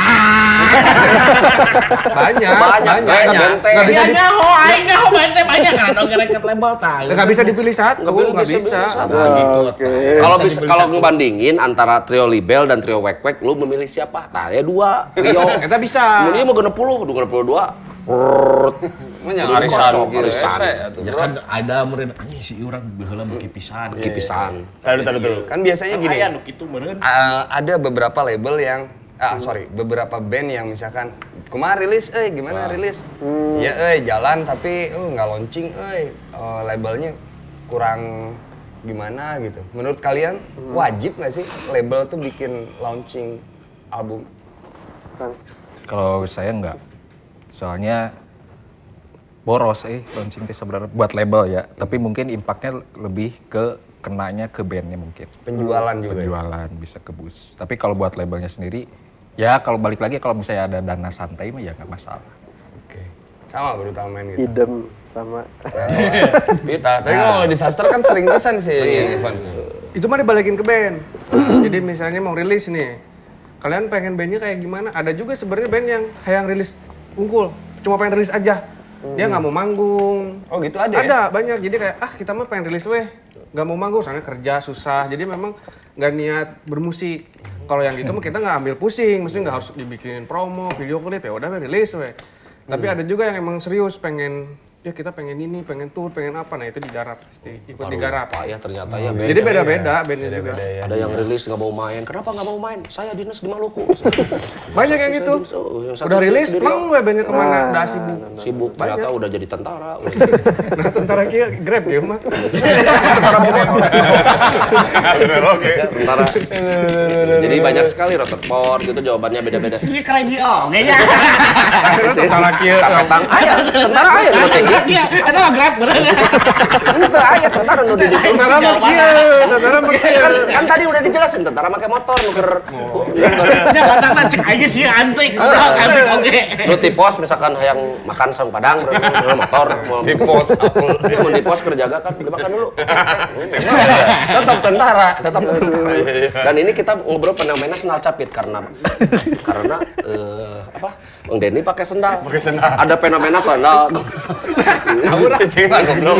F: Banyak,
A: Banyak, banyak.
F: Nggak
I: Iya
F: bisa, di-
I: nyaho, aing nyaho bente banyak kan dong record label tahu.
F: nggak bisa dipilih satu,
A: Nggak bisa,
F: nggak
A: bisa,
F: bisa.
A: bisa.
I: Nah, gitu.
G: Oke.
A: Kalau
I: Bisa
A: bisa
I: dibeli
A: kalau
I: satu.
A: ngebandingin antara trio Libel dan trio Wek Wek, lu memilih siapa? Nah, ya dua trio.
F: Kita bisa.
A: Dia mau genep puluh, udah genep puluh dua. Rrrr.
B: Namanya
A: Udah
B: arisan,
A: kocok,
B: gitu,
A: arisan.
B: ese, atuh,
I: Ya
B: bro.
I: kan ada meureun anjing si urang baheula beki pisan.
A: Kipisan.
B: Taduh, taduh, taduh. Kan biasanya gini,
I: Aya nu kitu meureun.
B: uh, ada beberapa label yang, ah sorry, beberapa band yang misalkan, kumaha rilis, eh gimana rilis? Ya eh jalan tapi eh, nggak launching, eh uh, labelnya kurang gimana gitu. Menurut kalian wajib nggak sih label tuh bikin launching album?
G: Kan.
E: Kalau saya nggak. Soalnya boros eh launching teh sebenarnya buat label ya. Tapi mungkin impactnya lebih ke kenanya ke bandnya mungkin.
B: Penjualan juga. ya?
E: Penjualan bisa ke bus. Tapi kalau buat labelnya sendiri, ya kalau balik lagi kalau misalnya ada dana santai mah ya nggak masalah.
B: Oke. Sama berutama main gitu.
G: Idem sama.
B: Kita, tapi kalau disaster kan sering pesan sih ini, Evan.
F: Itu mah dibalikin ke band. Jadi misalnya mau rilis nih, kalian pengen bandnya kayak gimana? Ada juga sebenarnya band yang hayang rilis unggul, cuma pengen rilis aja. Dia nggak mau manggung.
B: Oh gitu ada ya?
F: Ada banyak. Jadi kayak ah kita mah pengen rilis weh, nggak mau manggung soalnya kerja susah. Jadi memang nggak niat bermusik. Kalau yang gitu mah kita nggak ambil pusing, maksudnya nggak harus dibikinin promo, video klip ya udah weh, rilis weh. Tapi ada juga yang emang serius pengen ya kita pengen ini, pengen tour, pengen apa, nah itu digarap, pasti ikut digarap.
A: Pak ya ternyata ya band.
F: Jadi beda-beda bandnya juga.
A: Ada yang rilis nggak mau main. Kenapa nggak mau main? Saya dinas di Maluku.
F: Banyak yang gitu.
A: Oh, yang satu
F: Udah rilis,
A: sendiri,
F: pleng gue bandnya kemana, udah sibuk.
A: Sibuk ternyata udah jadi tentara. udah.
F: Nah tentara kia grab dia mah.
A: Ya, tentara. Jadi banyak sekali Rutherford gitu jawabannya beda-beda.
I: Ini keren di oh, kayaknya.
F: Tentara kia.
A: Kapetang ayah, tentara ayah di penting.
I: Iya, eta mah Grab beneran.
A: Itu aya tentara nu di
G: Tentara mah kieu, tentara mah kieu.
A: kan, kan tadi udah dijelasin tentara pakai motor nuker.
I: Ya kadang cek aja sih antik. Antik oke.
A: Lu di pos misalkan hayang makan sang padang dengan motor.
B: Di pos apa?
A: Dia mau di pos kerjaga kan dimakan dulu. Tetap tentara, tetap tentara. Dan ini kita ngobrol fenomena sendal capit karena karena eh, apa? Bang Denny pakai sendal.
B: Pakai sendal.
A: Ada fenomena sendal.
B: Cicing lah goblok.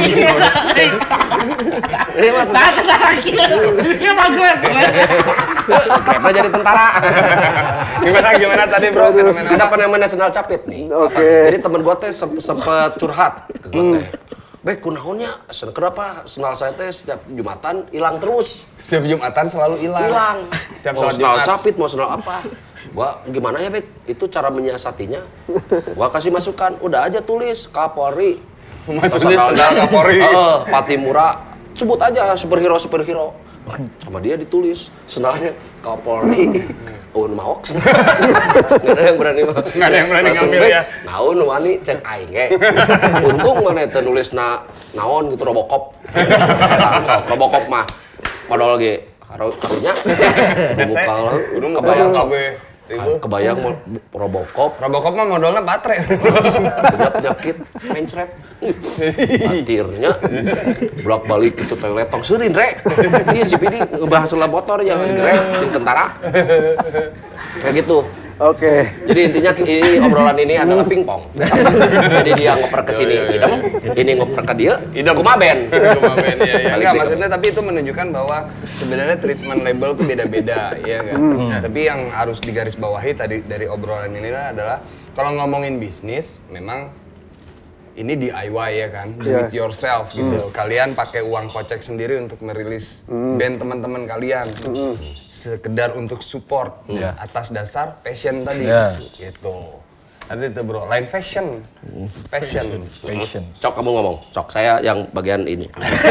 A: Ini mah
I: Nah, tentara kieu. Dia mah Grab beneran.
A: Grabnya jadi tentara.
B: Gimana gimana tadi bro fenomena?
A: Ada fenomena sendal capit nih.
G: Oke.
A: Jadi teman gua teh sep- sempet curhat ke gua teh. Bek, kunaonnya? Sen- Kenapa sendal saya teh setiap Jumatan hilang terus?
B: Setiap Jumatan selalu hilang.
A: Hilang.
B: Setiap
A: Mau
B: sholat
A: sendal
B: Jumat.
A: capit, mau sendal apa? Gua gimana ya, Bek? Itu cara menyiasatinya. Gua kasih masukan, udah aja tulis Kapolri.
B: Maksudnya sendal Kapolri.
A: Heeh, Patimura. Sebut aja superhero superhero. Sama dia ditulis sendalnya Kapolri. Oh, maok. Nggak ada yang berani mah.
B: Nggak ada yang berani
A: Langsung,
B: ngambil
A: Bek,
B: ya.
A: Naon nu wani cek aing ge. Untung mana teu nulisna naon gitu Robocop. Sok Robocop mah modal ge karo karunya. Buka
B: Udah mau
A: kebayang sok.
B: kabeh. Itu
A: Kebayang mau Robocop
B: Robocop mah modalnya baterai.
A: punya penyakit mencret. Akhirnya bolak balik itu toilet tong seurin rek. Iya si Pidi ngebahas soal motor ya Grab di tentara. Kayak gitu.
G: Oke.
A: Jadi intinya ini obrolan ini adalah pingpong. Jadi dia ngoper ke sini idem, ini ngoper ke dia,
B: Idem.
A: kumaben.
B: Kumaben, ya, ya.
A: Balik
B: Enggak,
A: deh.
B: maksudnya tapi itu menunjukkan bahwa sebenarnya treatment label tuh beda-beda, ya enggak? Tapi yang harus digarisbawahi tadi dari obrolan ini adalah kalau ngomongin bisnis, memang ini D I Y ya kan, do it yourself gitu. Kalian pakai uang kocek sendiri untuk merilis band teman-teman kalian, sekedar untuk support
E: Yeah.
B: atas dasar passion tadi,
E: Yeah.
B: gitu. Nanti itu bro, line fashion, fashion.
E: Passion.
A: Cok kamu ngomong, cok saya yang bagian ini.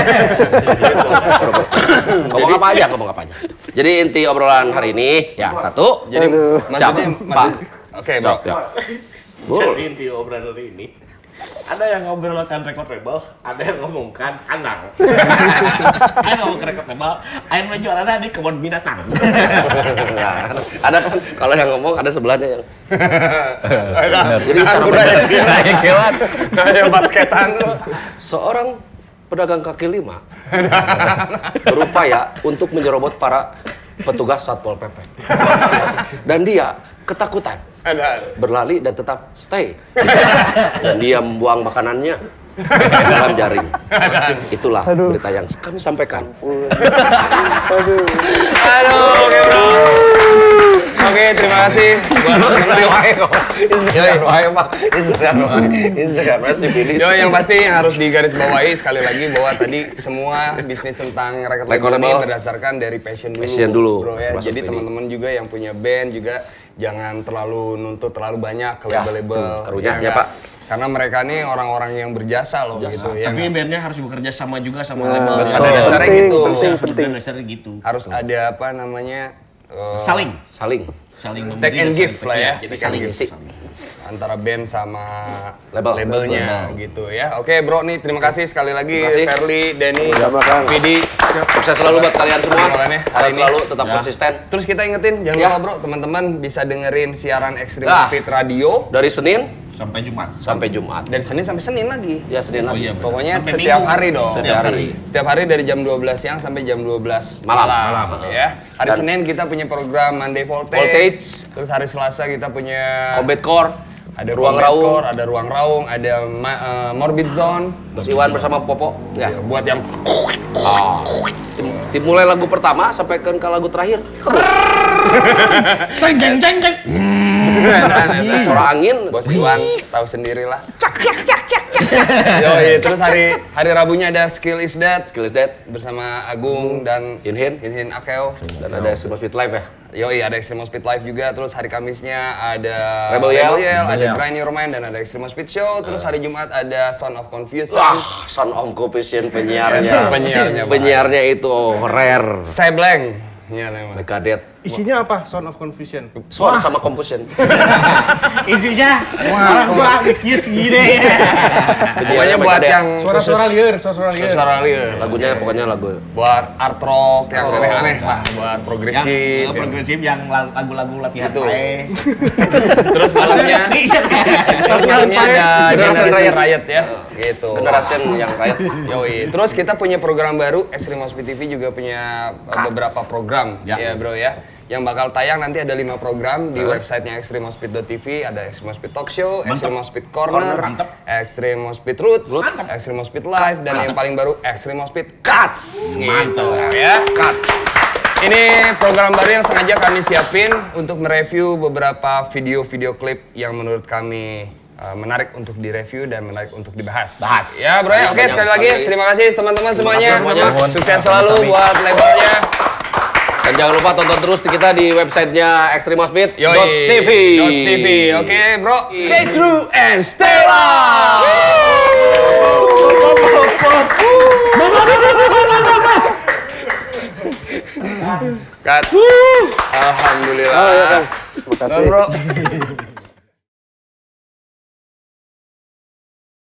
A: Ngomong apa aja, ngomong apa aja. Jadi inti obrolan hari ini, ya satu.
B: Jadi
G: Aduh.
B: maksudnya,
A: Siapa?
B: maksud- oke bro.
A: Cok, ya.
I: Jadi inti obrolan hari ini ada yang ngobrolkan rekod label, ada yang ngomongkan kandang. Ada ngomong rekod label, air maju ada di kebun binatang.
A: Nah, ada kan kalau yang ngomong ada sebelahnya yang
B: Jadi
A: cara
B: kayak kewan, kayak basketan.
A: seorang pedagang kaki lima berupaya untuk menyerobot para petugas Satpol P P. Dan dia ketakutan, berlari dan tetap stay. Dan dia membuang makanannya ke dalam jaring. Itulah berita yang kami sampaikan.
G: Aduh.
B: Aduh, oke bro. Oke, terima kasih buat Yo, yang pasti yang harus digarisbawahi sekali lagi bahwa tadi semua bisnis tentang record label ini
A: label.
B: berdasarkan dari passion dulu,
A: Passion dulu,
B: bro ya.
A: termasuk
B: Jadi
A: ini.
B: teman-teman juga yang punya band juga jangan terlalu nuntut terlalu banyak ke
A: Ya,
B: label-label.
A: hmm, karunya, ya,
B: enggak?
A: Pak.
B: Karena mereka nih orang-orang yang berjasa loh gitu ya.
I: Tapi
B: enggak?
I: bandnya harus bekerja sama juga sama
G: Nah,
I: label.
B: Pada
G: betul.
B: dasarnya
G: Penting,
B: gitu.
G: penting, penting.
I: Pada dasarnya gitu.
B: Harus ada apa namanya? eh,
I: Saling,
A: Saling.
I: saling memberi
B: Take and
I: dan
B: give
I: saling
B: lah ya.
I: percaya. Jadi
B: Take and
I: saling
B: give.
I: saling.
B: Antara band sama
A: Label.
B: labelnya gitu ya. Oke bro nih terima kasih sekali lagi
A: Terima kasih.
B: Ferly, Denny,
G: Sama, Kang.
B: Vidi.
A: Sukses selalu buat kalian semua.
B: Obrolannya hari
A: Saya
B: ini.
A: selalu tetap
I: Ya.
A: konsisten.
B: Terus kita ingetin jangan
A: Ya.
B: lupa bro teman-teman bisa dengerin siaran Extreme
A: Ah.
B: Speed Radio
A: Dari Senin
I: Sampai Jumat.
A: sampai Jumat.
B: dari Senin sampai Senin lagi.
A: Ya Senin
I: Oh
A: lagi.
I: iya, benar.
B: Pokoknya
I: Sampai
B: setiap
I: Minggu.
B: hari dong.
A: Setiap hari.
B: Setiap hari dari jam dua belas siang sampai jam dua belas
A: Malam.
B: malam,
A: Malam.
B: ya. Hari
A: Dan-
B: Senin kita punya program Monday Voltage.
A: Voltage.
B: Terus hari Selasa kita punya
A: Combat Core.
B: ada
A: Ruang
B: Combat
A: Raung.
B: Core, ada Ruang Raung, ada ma- eh, Morbid Zone.
A: Mas Iwan bersama Popo. Ya.
B: Buat yang
A: Ah. Tim, tim mulai lagu pertama sampai ke, ke lagu terakhir.
I: Jeng jeng jeng jeng.
A: Suara angin.
B: Bos Iwan tahu sendirilah. Cak cak cak cak cak. Yoi, terus hari hari Rabunya ada Skill Is Dead
A: Skill is Dead.
B: bersama Agung dan
A: Inhin.
B: Inhin Akeo.
A: Dan ada Extreme Speed Live ya.
B: Yoi, ada Extreme Speed Live juga. Terus hari Kamisnya ada
A: Rebel Yell.
B: ada Grind Your Mind dan ada Extreme Speed Show. Terus hari Jumat ada Son of Confusion.
A: Wah, Son of Confusion penyiarnya.
B: Penyiarnya, Pak.
A: Penyiarnya itu rare.
B: Saya blank. Ya, namanya.
A: Megadeth.
F: Isinya apa? Sound of Confusion.
A: Sound sama Confusion.
I: Isinya orang gua kiss gini.
B: Pokoknya buat yang
F: Suara-suara liar, suara-suara liar.
B: suara liar.
A: Lagunya pokoknya lagu.
B: Buat art rock yang aneh-aneh lah, buat progresif.
I: Yang progresif yang lagu-lagu latihan
B: Gitu.
I: pae.
B: Terus malamnya, terus malamnya ada Generation Riot, Riot ya, gitu.
A: Generation yang Riot.
B: Yoi. Terus kita punya program baru, Extreme Moshpit T V juga punya uh, beberapa program, ya. ya bro ya. Yang bakal tayang nanti ada lima program di websitenya extreme moshpit dot t v. Ada Extreme Moshpit Talk Show, Extreme Moshpit Corner,
I: Corner,
B: Extreme Moshpit Roots, Extreme Moshpit Live, dan yang paling baru Extreme Moshpit Cuts. Gitu ya. Cut. Ini program baru yang sengaja kami siapin untuk mereview beberapa video-video klip yang menurut kami uh, menarik untuk direview dan menarik untuk dibahas.
A: Bahas.
B: Ya bro ya, oke sekali lagi terima kasih teman-teman semuanya.
A: semuanya.
B: Sukses selalu buat labelnya.
A: Dan jangan lupa tonton terus kita di websitenya extreme moshpit dot t v.
B: .tv. Oke bro, stay true and stay loud. Cut. Alhamdulillah.
G: Oh, ya, Kang. Terima kasih.
B: Bro.